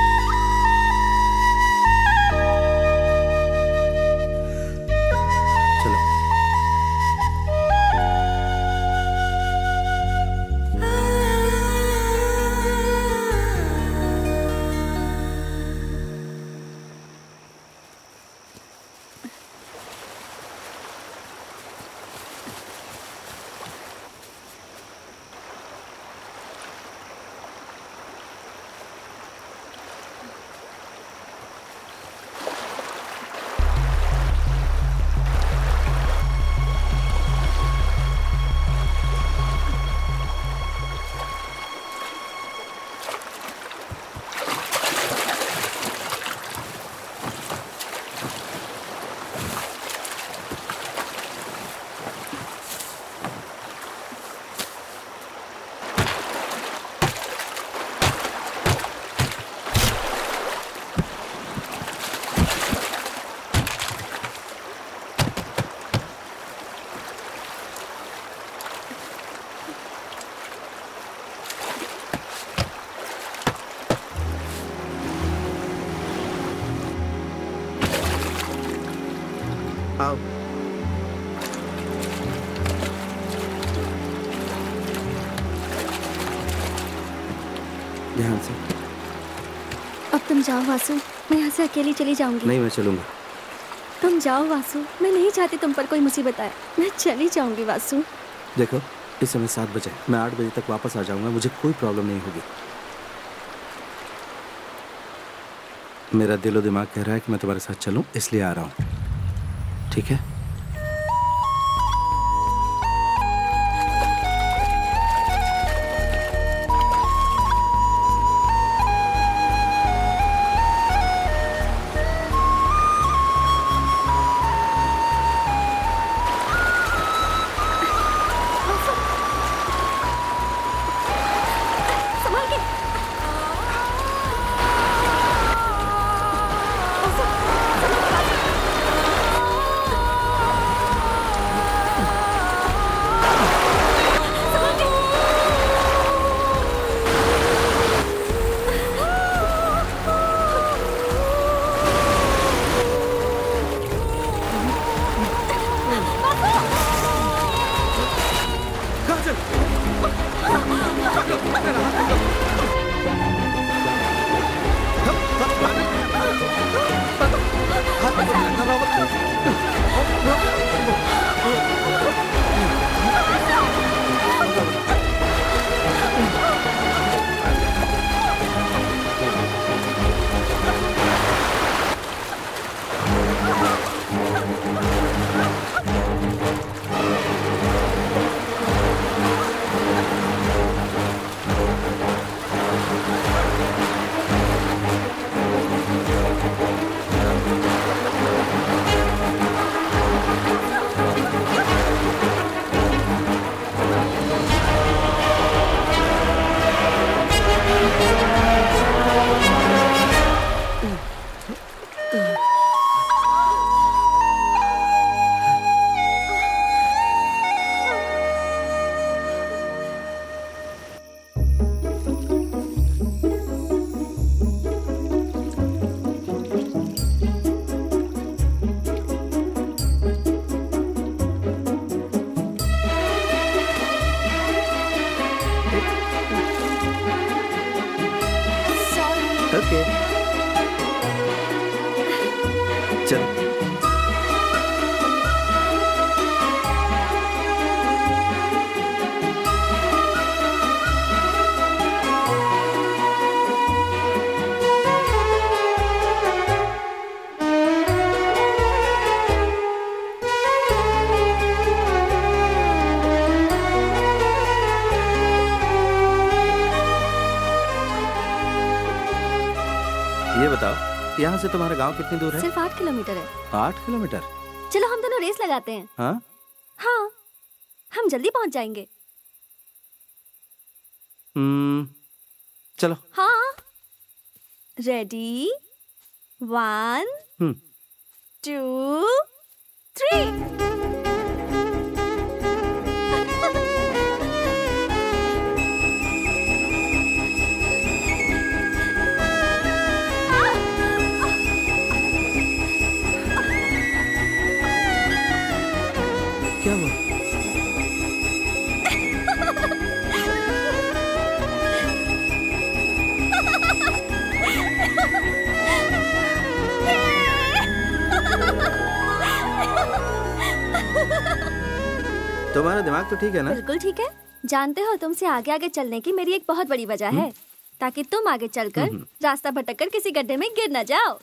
आओ। ध्यान से। अब तुम जाओ वासु, मैं यहाँ से अकेली चली जाऊंगी। नहीं, मैं चलूंगा। तुम जाओ वासु, मैं नहीं चाहती तुम पर कोई मुसीबत आए। मैं चली जाऊंगी वासु। देखो, इस समय सात बजे, मैं आठ बजे तक वापस आ जाऊंगा, मुझे कोई प्रॉब्लम नहीं होगी। मेरा दिलो दिमाग कह रहा है कि मैं तुम्हारे साथ चलूं, इसलिए आ रहा हूं। ठीक है? यहाँ से तुम्हारा गांव कितनी दूर है? सिर्फ आठ किलोमीटर है। आठ किलोमीटर? चलो हम दोनों रेस लगाते हैं। हाँ हाँ, हम जल्दी पहुंच जाएंगे। हम्म, चलो। हाँ, रेडी, वन, हम्म, टू, थ्री। क्या हुआ? तुम्हारा दिमाग तो ठीक है ना? बिल्कुल ठीक है। जानते हो, तुमसे आगे आगे चलने की मेरी एक बहुत बड़ी वजह है, ताकि तुम आगे चलकर रास्ता भटककर किसी गड्ढे में गिर न जाओ।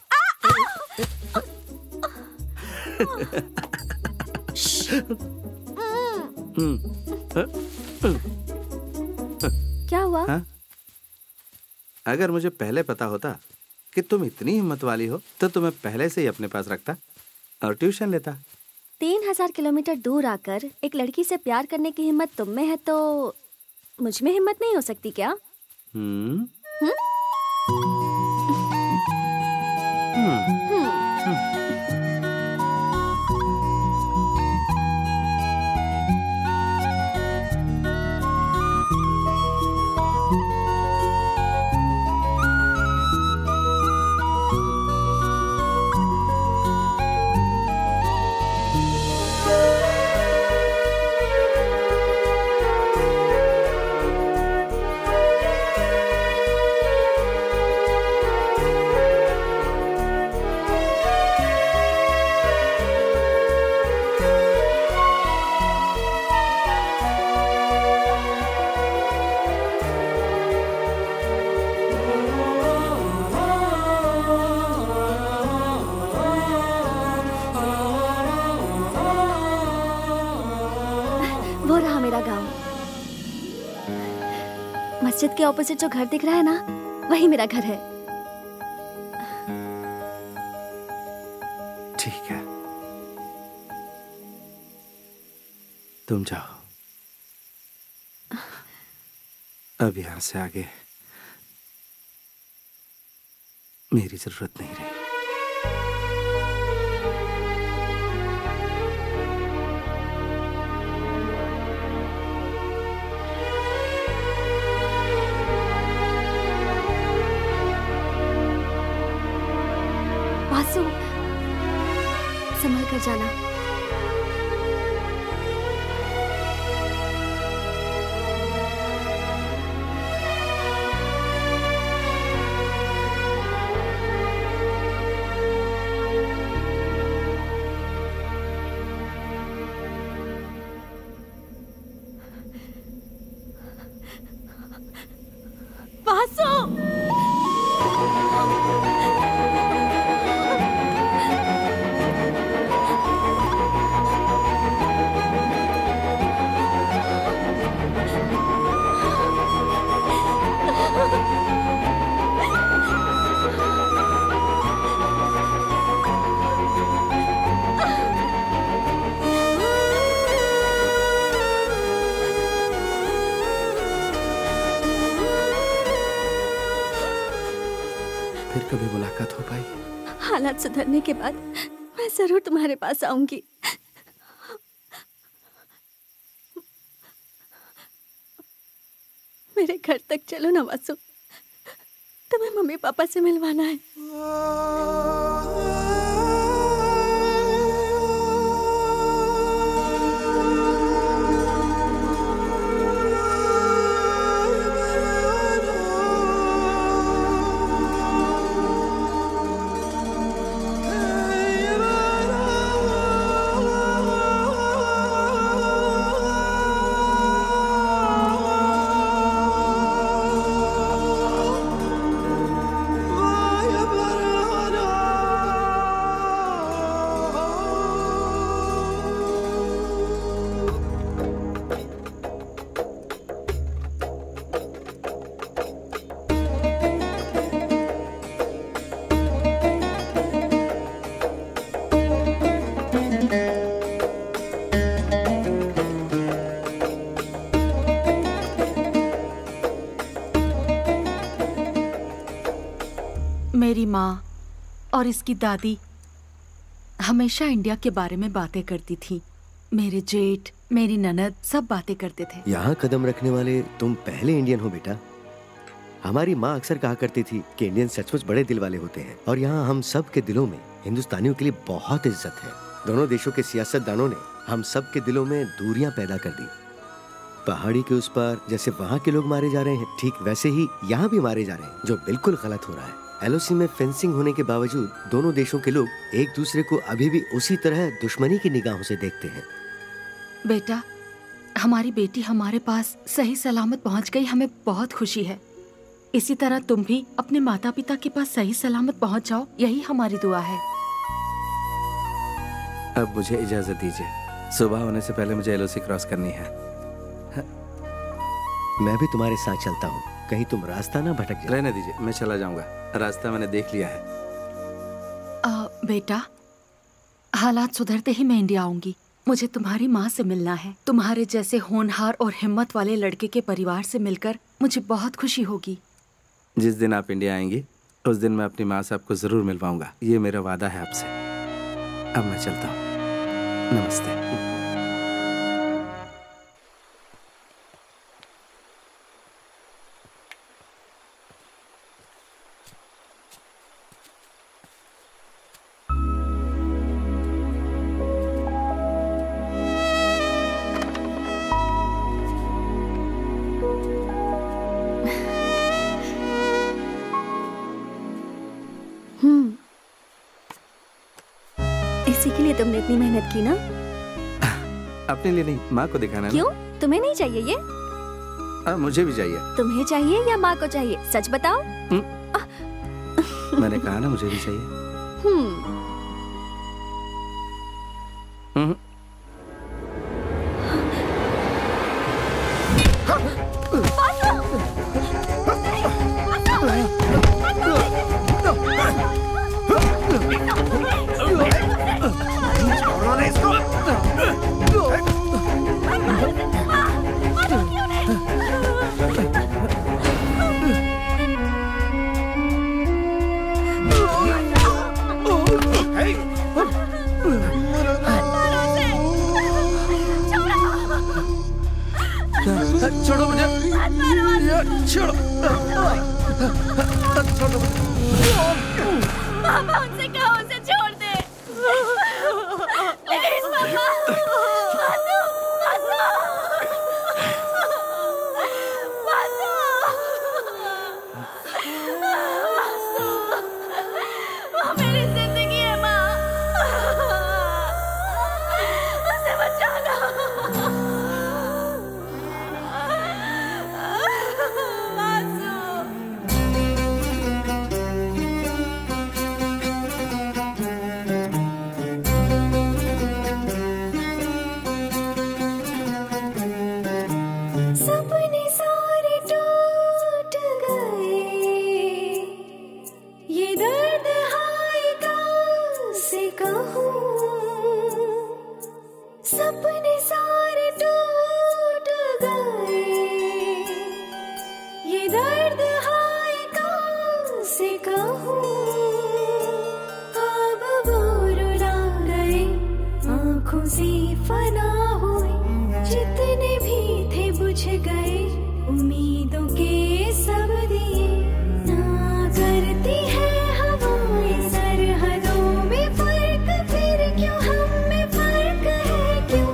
क्या हुआ? हा? अगर मुझे पहले पता होता कि तुम इतनी हिम्मत वाली हो तो तुम्हें पहले से ही अपने पास रखता और ट्यूशन लेता। तीन हजार किलोमीटर दूर आकर एक लड़की से प्यार करने की हिम्मत तुम में है तो मुझ में हिम्मत नहीं हो सकती क्या? हम्म हम्म? मस्जिद के ऑपोजिट जो घर दिख रहा है ना, वही मेरा घर है। ठीक है, तुम जाओ। अब यहां से आगे मेरी जरूरत नहीं रही। वासु, संभल कर जाना। वासु! फिर कभी मुलाकात हो पाई? हालात सुधरने के बाद मैं जरूर तुम्हारे पास आऊंगी। मेरे घर तक चलो ना वासु, तुम्हें मम्मी पापा से मिलवाना है। मेरी माँ और इसकी दादी हमेशा इंडिया के बारे में बातें करती थी। मेरे जेठ, मेरी ननद सब बातें करते थे। यहाँ कदम रखने वाले तुम पहले इंडियन हो बेटा। हमारी माँ अक्सर कहा करती थी कि इंडियन सचमुच बड़े दिल वाले होते हैं और यहाँ हम सब के दिलों में हिंदुस्तानियों के लिए बहुत इज्जत है। दोनों देशों के सियासतदानों ने हम सब के दिलों में दूरियां पैदा कर दी। पहाड़ी के उस पार जैसे वहाँ के लोग मारे जा रहे हैं, ठीक वैसे ही यहाँ भी मारे जा रहे हैं, जो बिल्कुल गलत हो रहा है। एलओसी में फेंसिंग होने के बावजूद दोनों देशों के लोग एक दूसरे को अभी भी उसी तरह दुश्मनी की निगाहों से देखते हैं। बेटा, हमारी बेटी हमारे पास सही सलामत पहुँच गई, हमें बहुत खुशी है। इसी तरह तुम भी अपने माता पिता के पास सही सलामत पहुँच जाओ, यही हमारी दुआ है। अब मुझे इजाजत दीजिए, सुबह होने से पहले मुझे एलओसी क्रॉस करनी है। मैं भी तुम्हारे साथ चलता हूँ, कहीं तुम रास्ता ना भटक जाए। रहने दीजिए, मैं चला जाऊंगा, रास्ता मैंने देख लिया है। आ, बेटा, हालात सुधरते ही मैं इंडिया आऊंगी। मुझे तुम्हारी माँ से मिलना है। तुम्हारे जैसे होनहार और हिम्मत वाले लड़के के परिवार से मिलकर मुझे बहुत खुशी होगी। जिस दिन आप इंडिया आएंगी उस दिन मैं अपनी माँ से आपको जरूर मिलवाऊंगा, ये मेरा वादा है आपसे। अब मैं चलता हूँ, नमस्ते। इसी के लिए तुमने इतनी मेहनत की ना? अपने लिए नहीं, माँ को दिखाना। क्यों? तुम्हें नहीं चाहिए ये? आ, मुझे भी चाहिए। तुम्हें चाहिए या माँ को चाहिए? सच बताओ। मैंने कहा ना मुझे भी चाहिए। हम्म। छोड़ो मुझे, छोड़ो, छोड़ो। पापा उनसे कहो उसे छोड़ दे। प्लीज पापा। वासु, वासु, वासु, वो मेरी जिंदगी है माँ, उसे बचाना। सपने सारे टूट गए, ये दर्द हाय कहाँ से कहूँ। सपने सारे टूट गए, ये दर्द हाय कहाँ से कहूँ। अब वो रुला गए, आँखों से फना हुए, जितने भी थे बुझ गए, उम्मीदों के सब दिए। ना करती है हवाएं सरहदों में फर्क, फिर क्यों हम में फर्क है क्यों।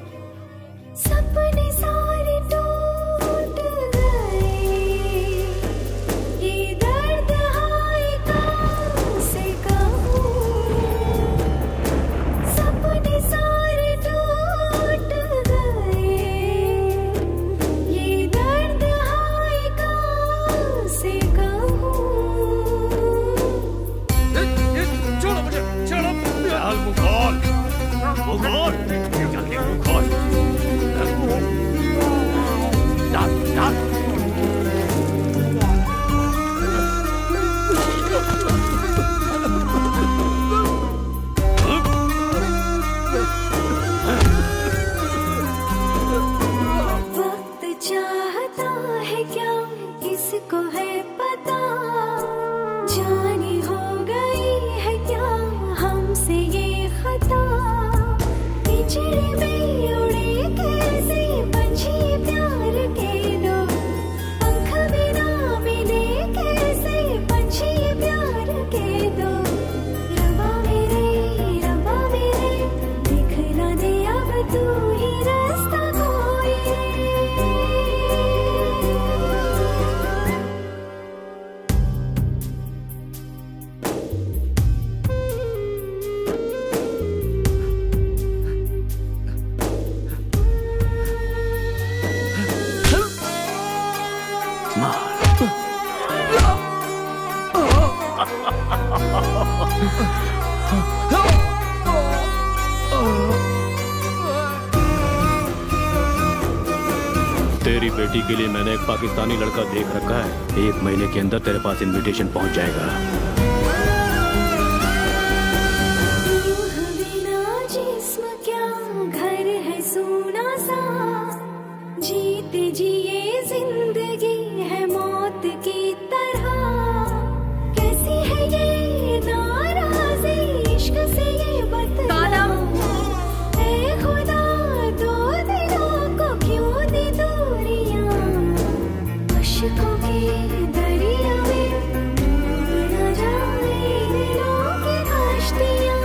सपने सारे टूट गए, ये दर्द हाय कहाँ से कहूँ। सपने सारे टूट गए, ये दर्द हाय कहाँ तेरी बेटी के लिए मैंने एक पाकिस्तानी लड़का देख रखा है। एक महीने के अंदर तेरे पास इनविटेशन पहुंच जाएगा। जीते जी ये जिंदगी है मौत की तरह, कैसी है ये नाराज़ी इश्क से ये बता। ऐ खुदा दो दिलों को क्यों दी दूरियां, अश्कों के दरिया में न जाए दिलों की कश्तियां।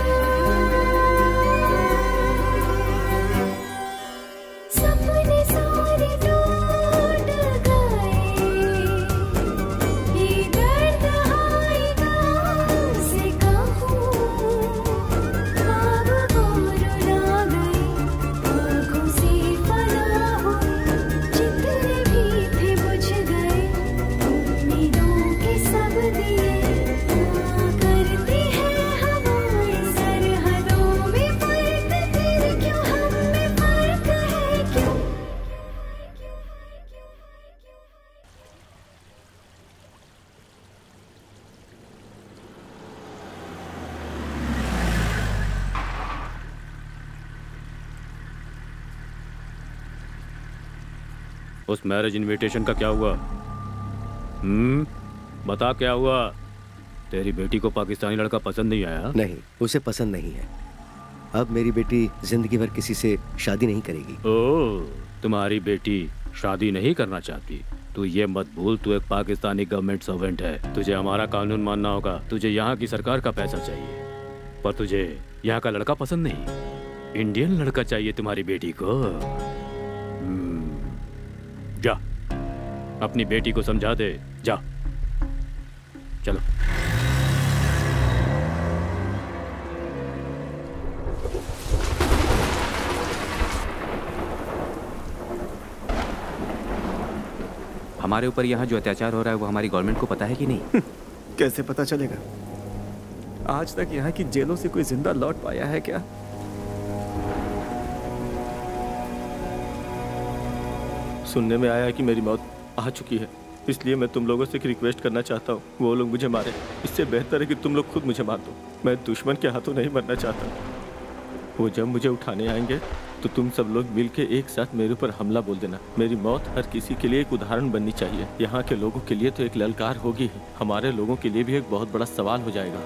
सपने सारे टूट गए, ये दर्द हाय कहाँ से कहूँ, ख्वाब को रुला गए, आँखों से फना हुए, जितने भी थे बुझ गए, उम्मीदों के सब दिए। हुआ करती है हवाएं सरहदों में फर्क, फिर क्यों हम में फर्क है क्यों? उस मैरिज इनविटेशन का क्या हुआ? हम्म, बता क्या हुआ? तेरी बेटी को पाकिस्तानी लड़का पसंद नहीं आया? नहीं, उसे पसंद नहीं है। अब मेरी बेटी जिंदगी भर किसी से शादी नहीं करेगी। ओह, तुम्हारी बेटी शादी नहीं करना चाहती? तू ये मत भूल, तू एक पाकिस्तानी गवर्नमेंट सर्वेंट है। तुझे हमारा कानून मानना होगा। तुझे यहाँ की सरकार का पैसा चाहिए, पर तुझे यहाँ का लड़का पसंद नहीं। इंडियन लड़का चाहिए तुम्हारी बेटी को। हम्म, जा अपनी बेटी को समझा दे, जा। चलो। हमारे ऊपर यहाँ जो अत्याचार हो रहा है वो हमारी गवर्नमेंट को पता है कि नहीं? कैसे पता चलेगा? आज तक यहाँ की जेलों से कोई जिंदा लौट पाया है क्या? सुनने में आया है कि मेरी मौत आ चुकी है, इसलिए मैं तुम लोगों से एक रिक्वेस्ट करना चाहता हूँ। वो लोग मुझे मारे, इससे बेहतर है कि तुम लोग खुद मुझे मार दो। मैं दुश्मन के हाथों नहीं मरना चाहता। वो जब मुझे उठाने आएंगे तो तुम सब लोग मिल के एक साथ मेरे ऊपर हमला बोल देना। मेरी मौत हर किसी के लिए एक उदाहरण बननी चाहिए। यहाँ के लोगों के लिए तो एक ललकार होगी ही, हमारे लोगों के लिए भी एक बहुत बड़ा सवाल हो जाएगा।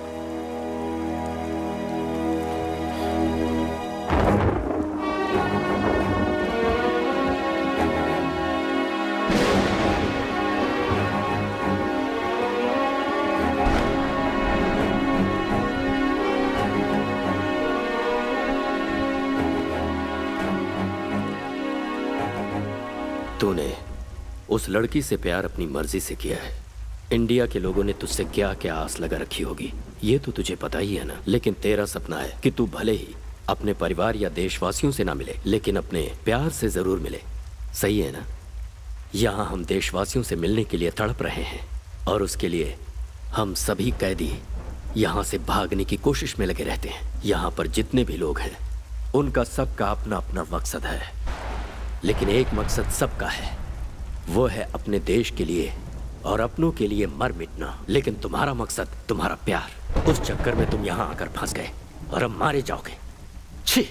तूने उस लड़की से प्यार अपनी मर्जी से किया है। इंडिया के लोगों ने तुझसे क्या क्या आस लगा रखी होगी, ये तो तुझे पता ही है ना। लेकिन तेरा सपना है कि तू भले ही अपने परिवार या देशवासियों से ना मिले, लेकिन अपने प्यार से जरूर मिले। सही है ना? यहाँ हम देशवासियों से मिलने के लिए तड़प रहे हैं, और उसके लिए हम सभी कैदी यहाँ से भागने की कोशिश में लगे रहते हैं। यहाँ पर जितने भी लोग हैं उनका सबका अपना अपना मकसद है, लेकिन एक मकसद सबका है, वो है अपने देश के लिए और अपनों के लिए मर मिटना। लेकिन तुम्हारा मकसद, तुम्हारा प्यार, उस चक्कर में तुम यहाँ आकर फंस गए और अब मारे जाओगे। छी,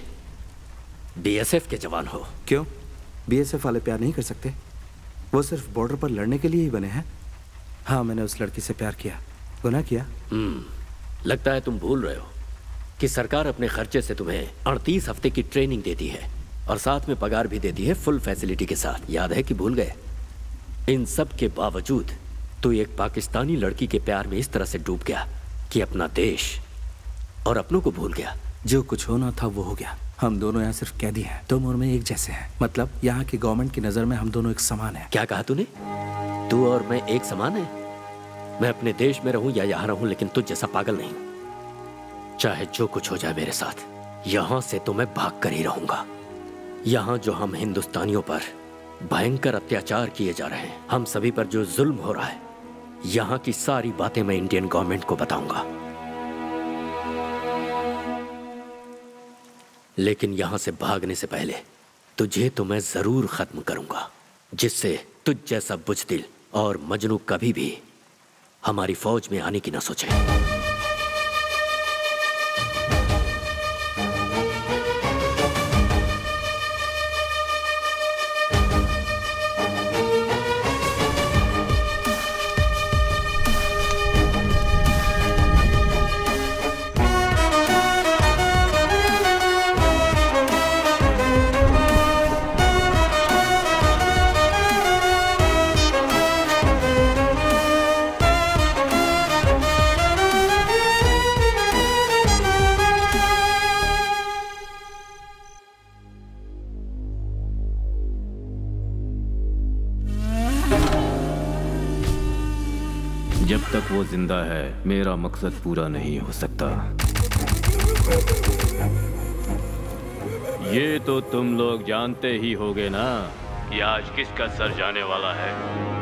बीएसएफ के जवान हो। क्यों? बीएसएफ वाले प्यार नहीं कर सकते? वो सिर्फ बॉर्डर पर लड़ने के लिए ही बने हैं। हाँ, मैंने उस लड़की से प्यार किया। गुनाह किया? हम्म, लगता है तुम भूल रहे हो कि सरकार अपने खर्चे से तुम्हें अड़तीस हफ्ते की ट्रेनिंग देती है और साथ में पगार भी देती है फुल फैसिलिटी के साथ। याद है कि भूल गए? इन सब के बावजूद तू एक पाकिस्तानी लड़की के प्यार में इस तरह से डूब गया कि अपना देश और अपनों को भूल गया। जो कुछ होना था वो हो गया। हम दोनों यहाँ सिर्फ कैदी हैं। तुम और मैं एक जैसे हैं। मतलब यहाँ की गवर्नमेंट की नजर में हम दोनों एक समान हैं। क्या कहा तूने? तू और मैं एक समान है? मैं अपने देश में रहूं या यहाँ रहूं, लेकिन तुझ जैसा पागल नहीं। चाहे जो कुछ हो जाए मेरे साथ, यहाँ से तो मैं भाग कर ही रहूंगा। यहाँ जो हम हिंदुस्तानियों पर भयंकर अत्याचार किए जा रहे हैं, हम सभी पर जो जुल्म हो रहा है, यहाँ की सारी बातें मैं इंडियन गवर्नमेंट को बताऊंगा। लेकिन यहाँ से भागने से पहले तुझे तो मैं जरूर खत्म करूंगा। जिससे तुझ जैसा बुजदिल और मजनू कभी भी हमारी फौज में आने की ना सोचे। जब तक वो जिंदा है मेरा मकसद पूरा नहीं हो सकता। ये तो तुम लोग जानते ही होगे ना कि आज किसका सर जाने वाला है।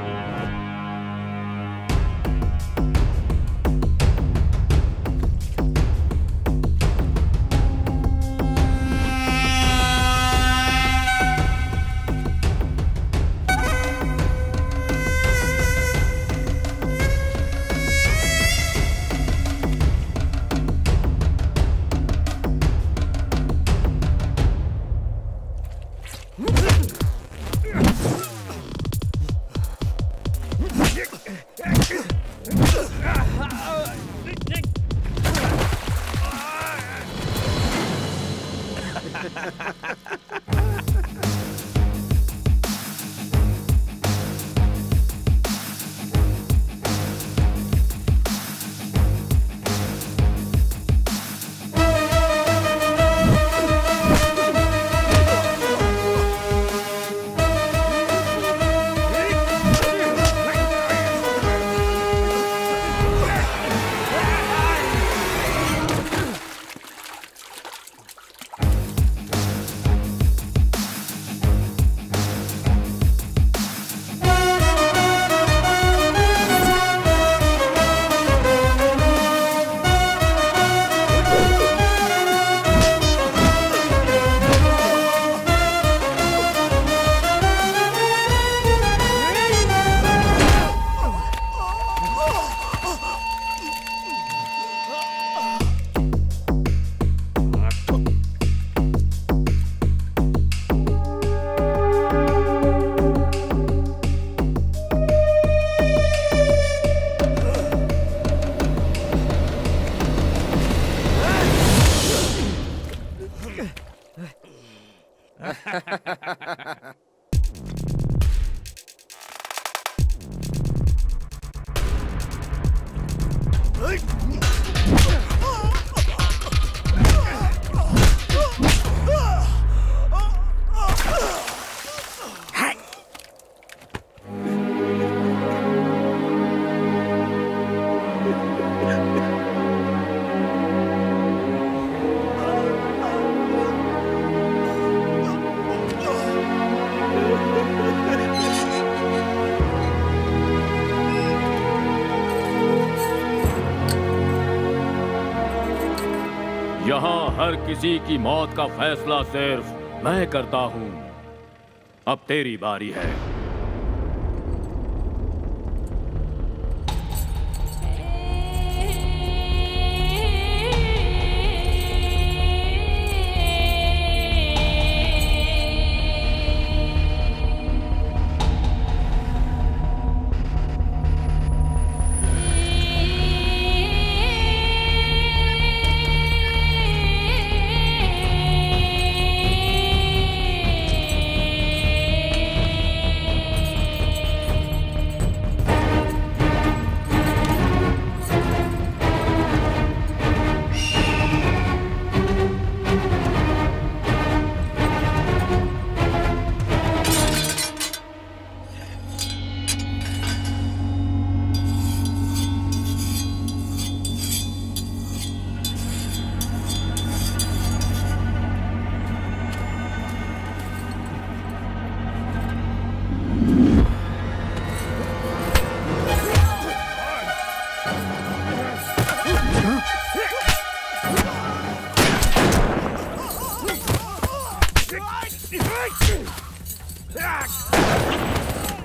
यहाँ हर किसी की मौत का फैसला सिर्फ मैं करता हूँ। अब तेरी बारी है।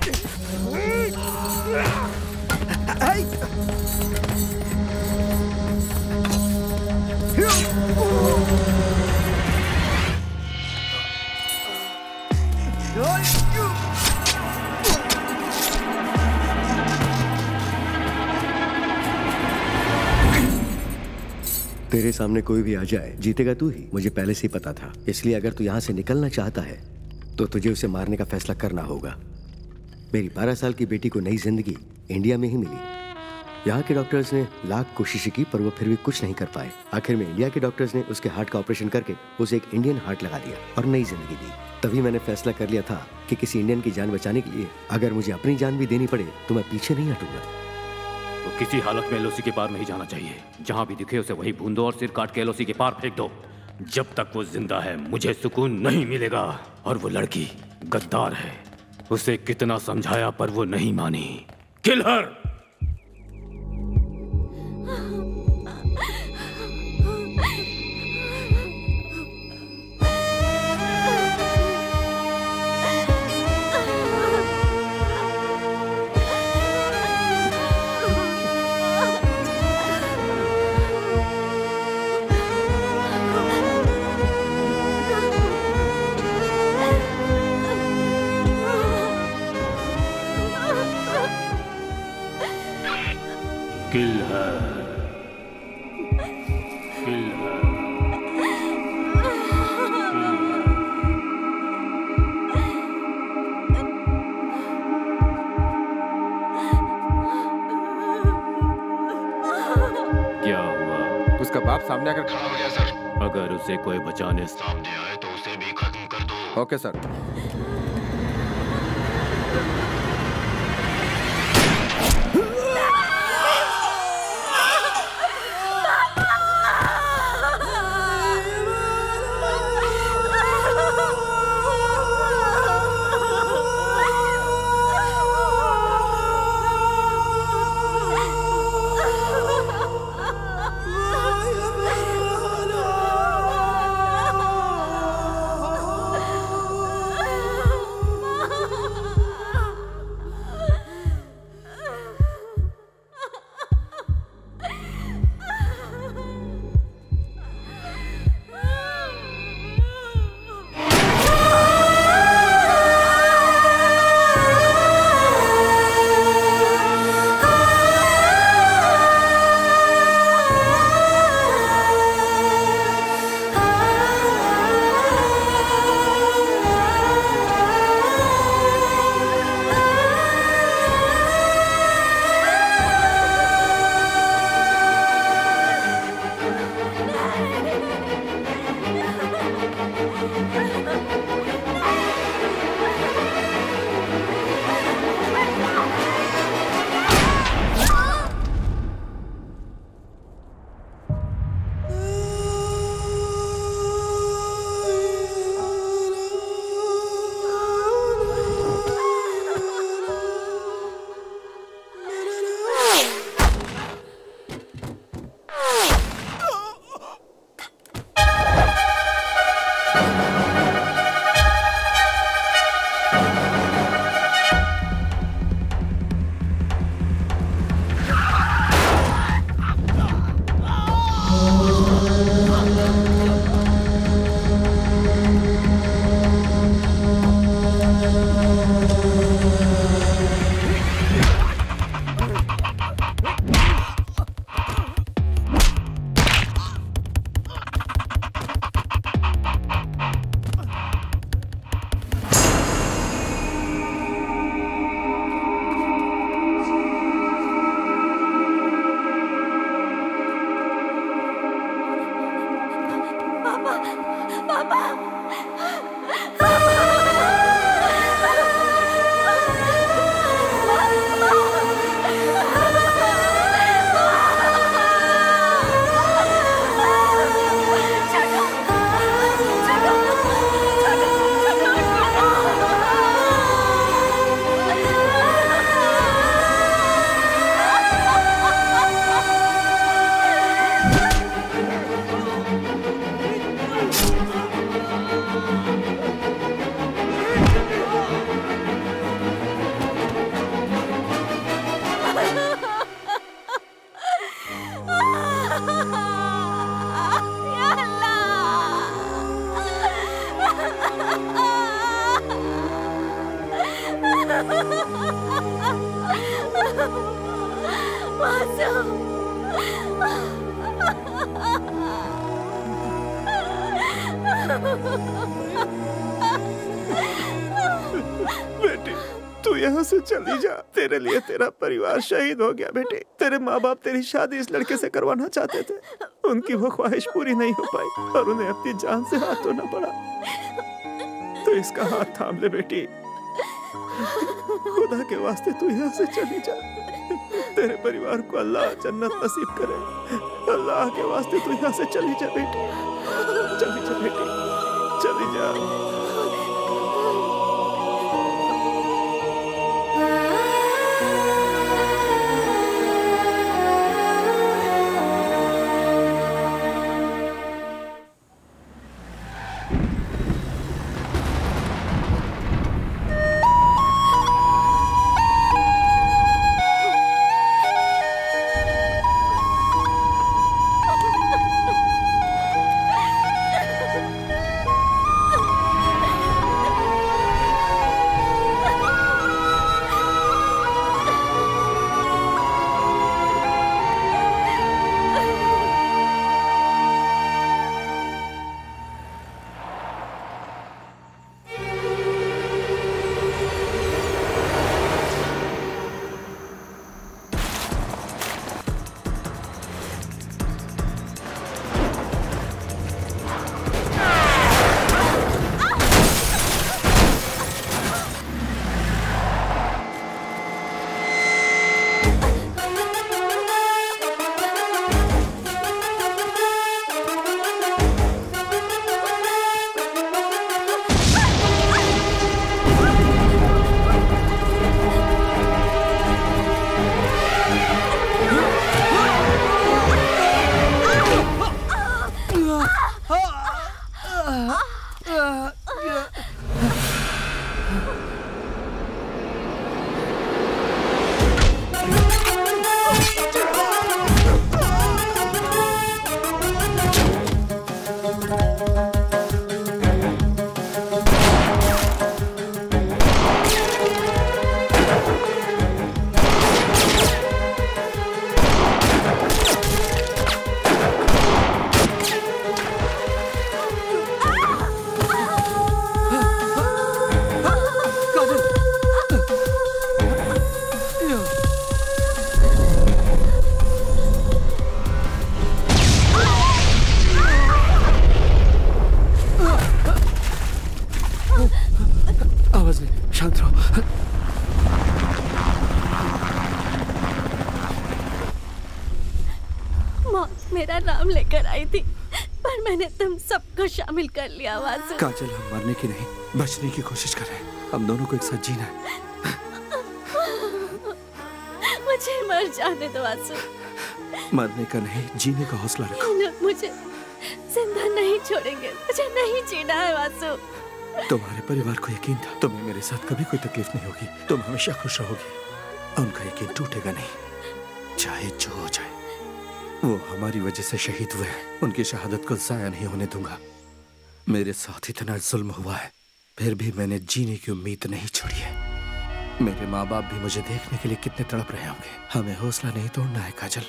तेरे सामने कोई भी आ जाए, जीतेगा तू ही, मुझे पहले से ही पता था। इसलिए अगर तू यहाँ से निकलना चाहता है तो तुझे उसे मारने का फैसला करना होगा। मेरी बारह साल की बेटी को नई जिंदगी इंडिया में ही मिली। यहाँ के डॉक्टर्स ने लाख कोशिशें की पर वो फिर भी कुछ नहीं कर पाए। आखिर में इंडिया के डॉक्टर्स ने उसके हार्ट का ऑपरेशन करके उसे एक इंडियन हार्ट लगा दिया और नई जिंदगी दी। तभी मैंने फैसला कर लिया था कि किसी इंडियन की जान बचाने के लिए अगर मुझे अपनी जान भी देनी पड़े तो मैं पीछे नहीं हटूंगा। तो किसी हालत में एलओसी के पार नहीं जाना चाहिए। जहां भी दिखे उसे वहीं भून दो और सिर काट के एलओसी के पार फेंक दो। जब तक वो जिंदा है मुझे सुकून नहीं मिलेगा। और वो लड़की गद्दार है, उसे कितना समझाया पर वो नहीं मानी। किल हर। सामने आकर खड़ा हो गया सर। अगर उसे कोई बचाने सामने आए तो उसे भी खत्म कर दो। Okay sir. बेटी तू यहाँ से चली जा, तेरे लिए तेरा परिवार शहीद हो गया। बेटे तेरे माँ बाप तेरी शादी इस लड़के से करवाना चाहते थे, उनकी वो ख्वाहिश पूरी नहीं हो पाई और उन्हें अपनी जान से हाथ धोना पड़ा। तो इसका हाथ थाम ले बेटी, खुदा के वास्ते तू यहाँ से चली जा। तेरे परिवार को अल्लाह जन्नत नसीब करे। अल्लाह के वास्ते तू यहाँ से चली जा बेटी, चली जा बेटी, चली जा। मेरा नाम लेकर आई थी, पर मैंने तुम सबको शामिल कर लिया। वासु काजल, हम मरने की नहीं बचने की कोशिश कर रहे हैं। हम दोनों को एक साथ जीना है। मुझे मर जाने दो वासु। मरने का नहीं, जीने का हौसला रखो। मुझे जिंदा नहीं छोड़ेंगे, मुझे नहीं जीना है वासु। तुम्हारे परिवार को यकीन था तुम्हें मेरे साथ कभी कोई तकलीफ नहीं होगी, तुम हमेशा खुश रहोगी। उनका यकीन टूटेगा नहीं, चाहे जो हो जाए। वो हमारी वजह से शहीद हुए हैं, उनकी शहादत को जाया नहीं होने दूंगा। मेरे साथ इतना जुल्म हुआ है, फिर भी मैंने जीने की उम्मीद नहीं छोड़ी है। मेरे माँ बाप भी मुझे देखने के लिए कितने तड़प रहे होंगे। हमें हौसला नहीं तोड़ना है काजल।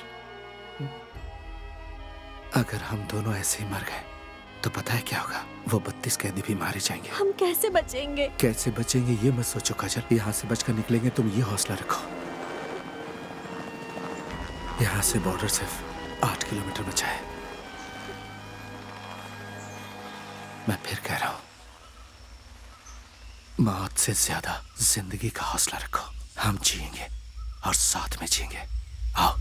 अगर हम दोनों ऐसे ही मर गए तो पता है क्या होगा? वो बत्तीस कैदी भी मारे जाएंगे। हम कैसे बचेंगे? कैसे बचेंगे ये मत सोचो काजल, यहाँ से बचकर निकलेंगे, तुम ये हौसला रखो। यहाँ से बॉर्डर सिर्फ आठ किलोमीटर बचा है। मैं फिर कह रहा हूं, मौत से ज्यादा जिंदगी का हौसला रखो। हम जिएंगे और साथ में जिएंगे। आओ।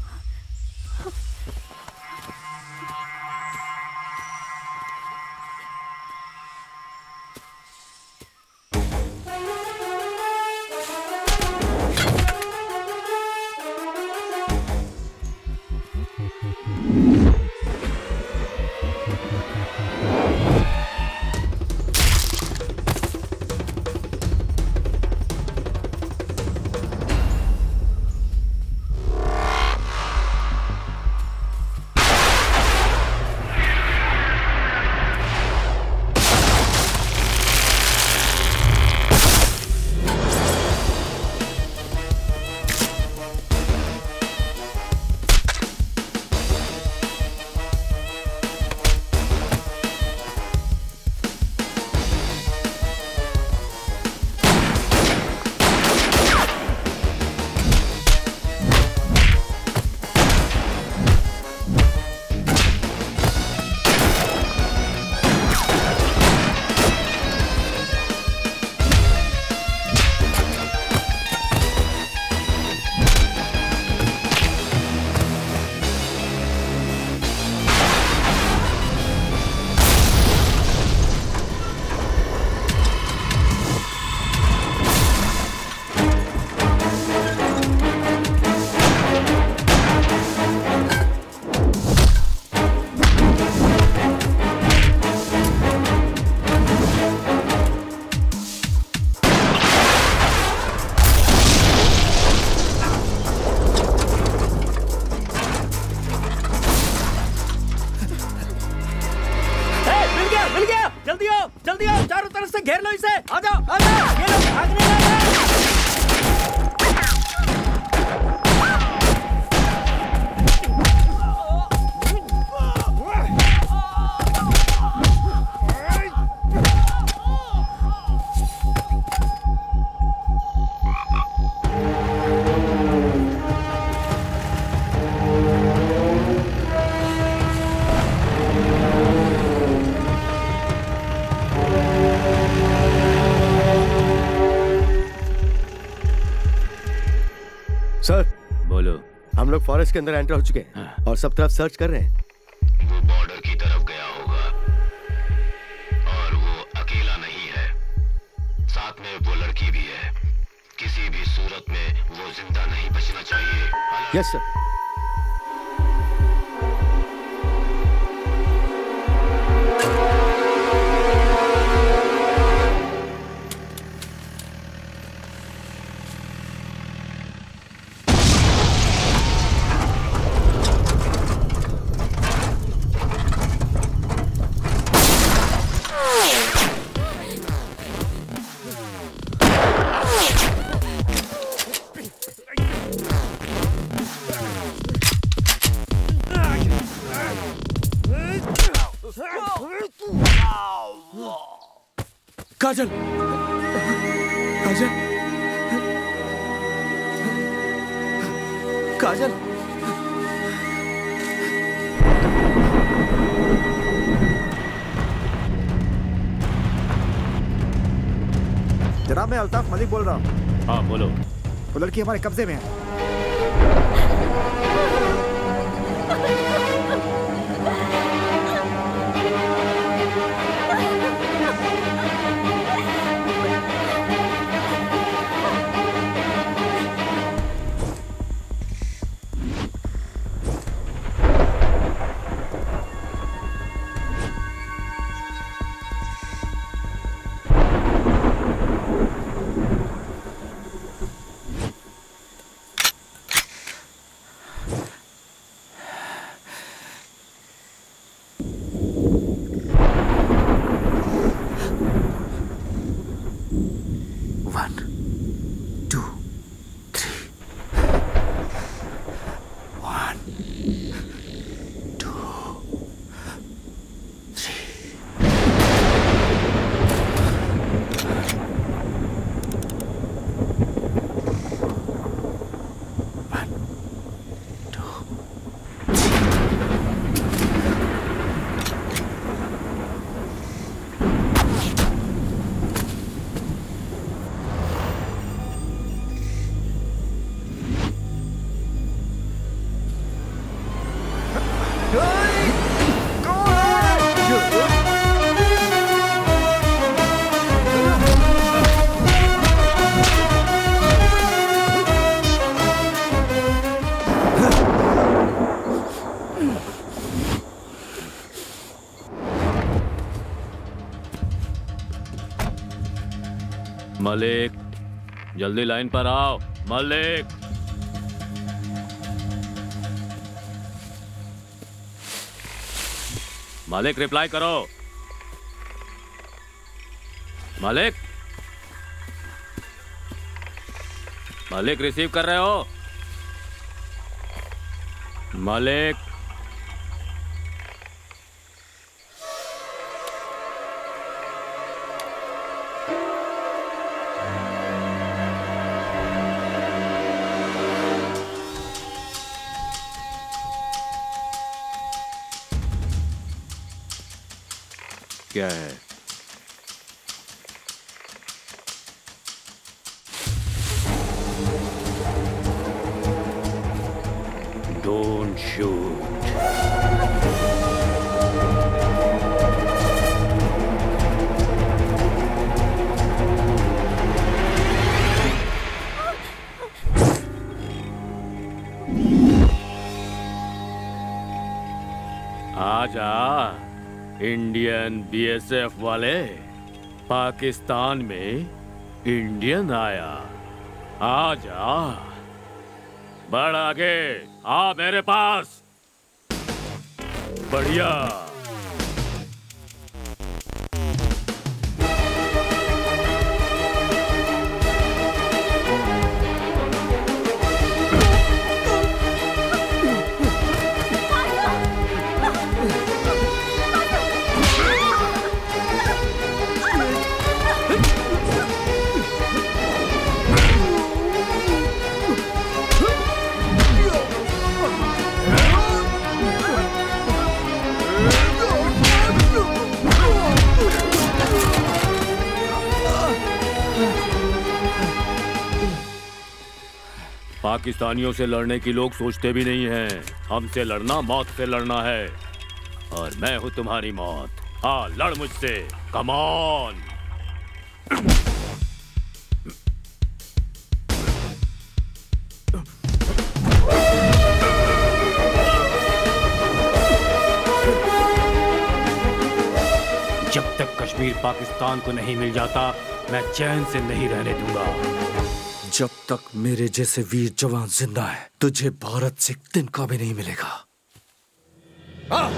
सर बोलो। हम लोग फॉरेस्ट के अंदर एंटर हो चुके हैं और सब तरफ सर्च कर रहे हैं। वो बॉर्डर की तरफ गया होगा और वो अकेला नहीं है, साथ में वो लड़की भी है। किसी भी सूरत में वो जिंदा नहीं बचना चाहिए। Yes sir. काजल, काजल, काजल। जनाब मैं अल्ताफ मलिक बोल रहा हूँ। हाँ बोलो। वो लड़की हमारे कब्जे में है। मलिक, जल्दी लाइन पर आओ। मलिक, मलिक रिप्लाई करो। मलिक, मलिक रिसीव कर रहे हो? मलिक, क्या है? Don't shoot. आजा इंडियन बीएसएफ वाले, पाकिस्तान में इंडियन आया। आजा, बढ़ आगे, आ मेरे पास। बढ़िया। पाकिस्तानियों से लड़ने की लोग सोचते भी नहीं हैं। हमसे लड़ना मौत से लड़ना है, और मैं हूँ तुम्हारी मौत। हाँ, लड़ मुझसे, कम ऑन। जब तक कश्मीर पाकिस्तान को नहीं मिल जाता, मैं चैन से नहीं रहने दूंगा। जब तक मेरे जैसे वीर जवान जिंदा है, तुझे भारत से एक तिनका भी नहीं मिलेगा। आ!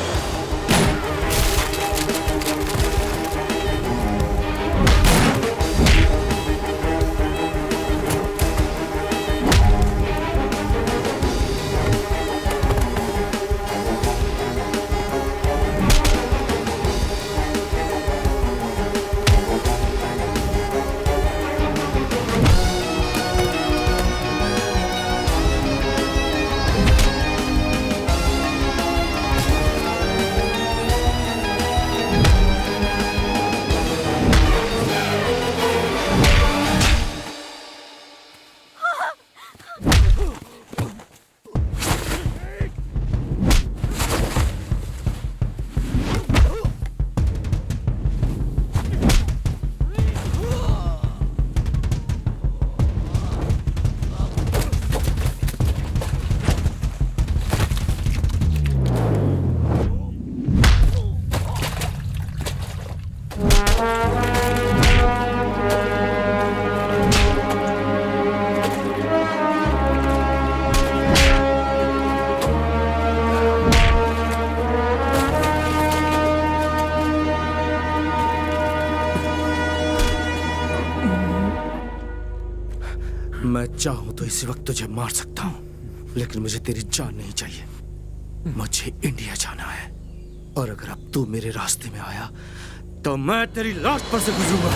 मैं चाहूं तो इसी वक्त तुझे मार सकता हूं, लेकिन मुझे तेरी जान नहीं चाहिए। मुझे इंडिया जाना है, और अगर अब तू मेरे रास्ते में आया तो मैं तेरी लाश पर से गुजरूंगा।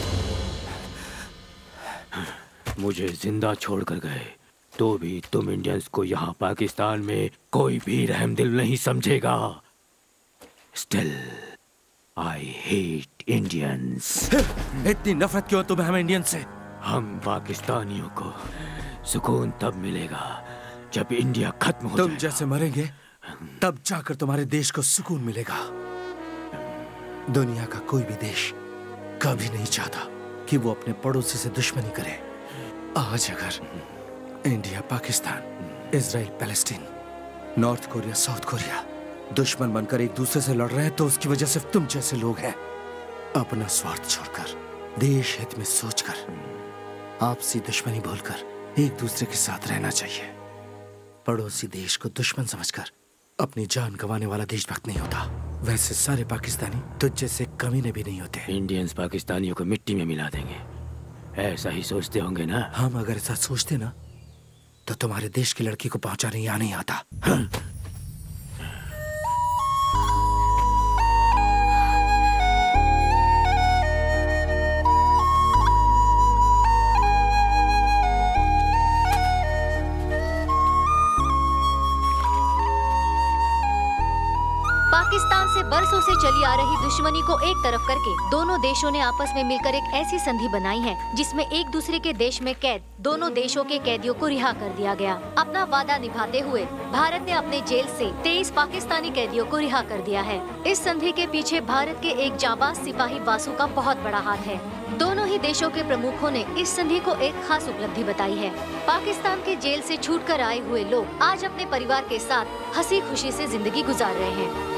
मुझे जिंदा छोड़कर गए तो भी तुम इंडियंस को यहाँ पाकिस्तान में कोई भी रहमदिल नहीं समझेगा। Still I hate Indians. इतनी नफरत क्यों तुम्हें हम इंडियन से? हम पाकिस्तानियों को सुकून तब मिलेगा जब इंडिया खत्म हो तुम जाएगा। जैसे मरेंगे तब जाकर तुम्हारे देश को सुकून मिलेगा। दुनिया का कोई भी देश कभी नहीं चाहता कि वो अपने पड़ोसी से दुश्मनी करे। आज अगर India, Pakistan, Israel, Palestine, North Korea, South Korea दुश्मन बनकर एक दूसरे से लड़ रहे हैं तो उसकी वजह सिर्फ तुम जैसे लोग हैं। अपना स्वार्थ छोड़कर, देश हित में सोचकर, आपसी दुश्मनी भूलकर एक दूसरे के साथ रहना चाहिए। पड़ोसी देश को दुश्मन समझकर अपनी जान गंवाने वाला देशभक्त नहीं होता। वैसे सारे पाकिस्तानी तुझ जैसे कमीने भी नहीं होते। इंडियंस पाकिस्तानियों को मिट्टी में मिला देंगे, ऐसा ही सोचते होंगे ना? हम अगर ऐसा सोचते ना तो तुम्हारे देश की लड़की को पहुंचाने यहाँ नहीं आता। हाँ? पाकिस्तान से बरसों से चली आ रही दुश्मनी को एक तरफ करके दोनों देशों ने आपस में मिलकर एक ऐसी संधि बनाई है जिसमें एक दूसरे के देश में कैद दोनों देशों के कैदियों को रिहा कर दिया गया। अपना वादा निभाते हुए भारत ने अपने जेल से तेईस पाकिस्तानी कैदियों को रिहा कर दिया है। इस संधि के पीछे भारत के एक जाबाज सिपाही वासु का बहुत बड़ा हाथ है। दोनों ही देशों के प्रमुखों ने इस संधि को एक खास उपलब्धि बताई है। पाकिस्तान के जेल से छूटकर आए हुए लोग आज अपने परिवार के साथ हंसी खुशी से जिंदगी गुजार रहे हैं।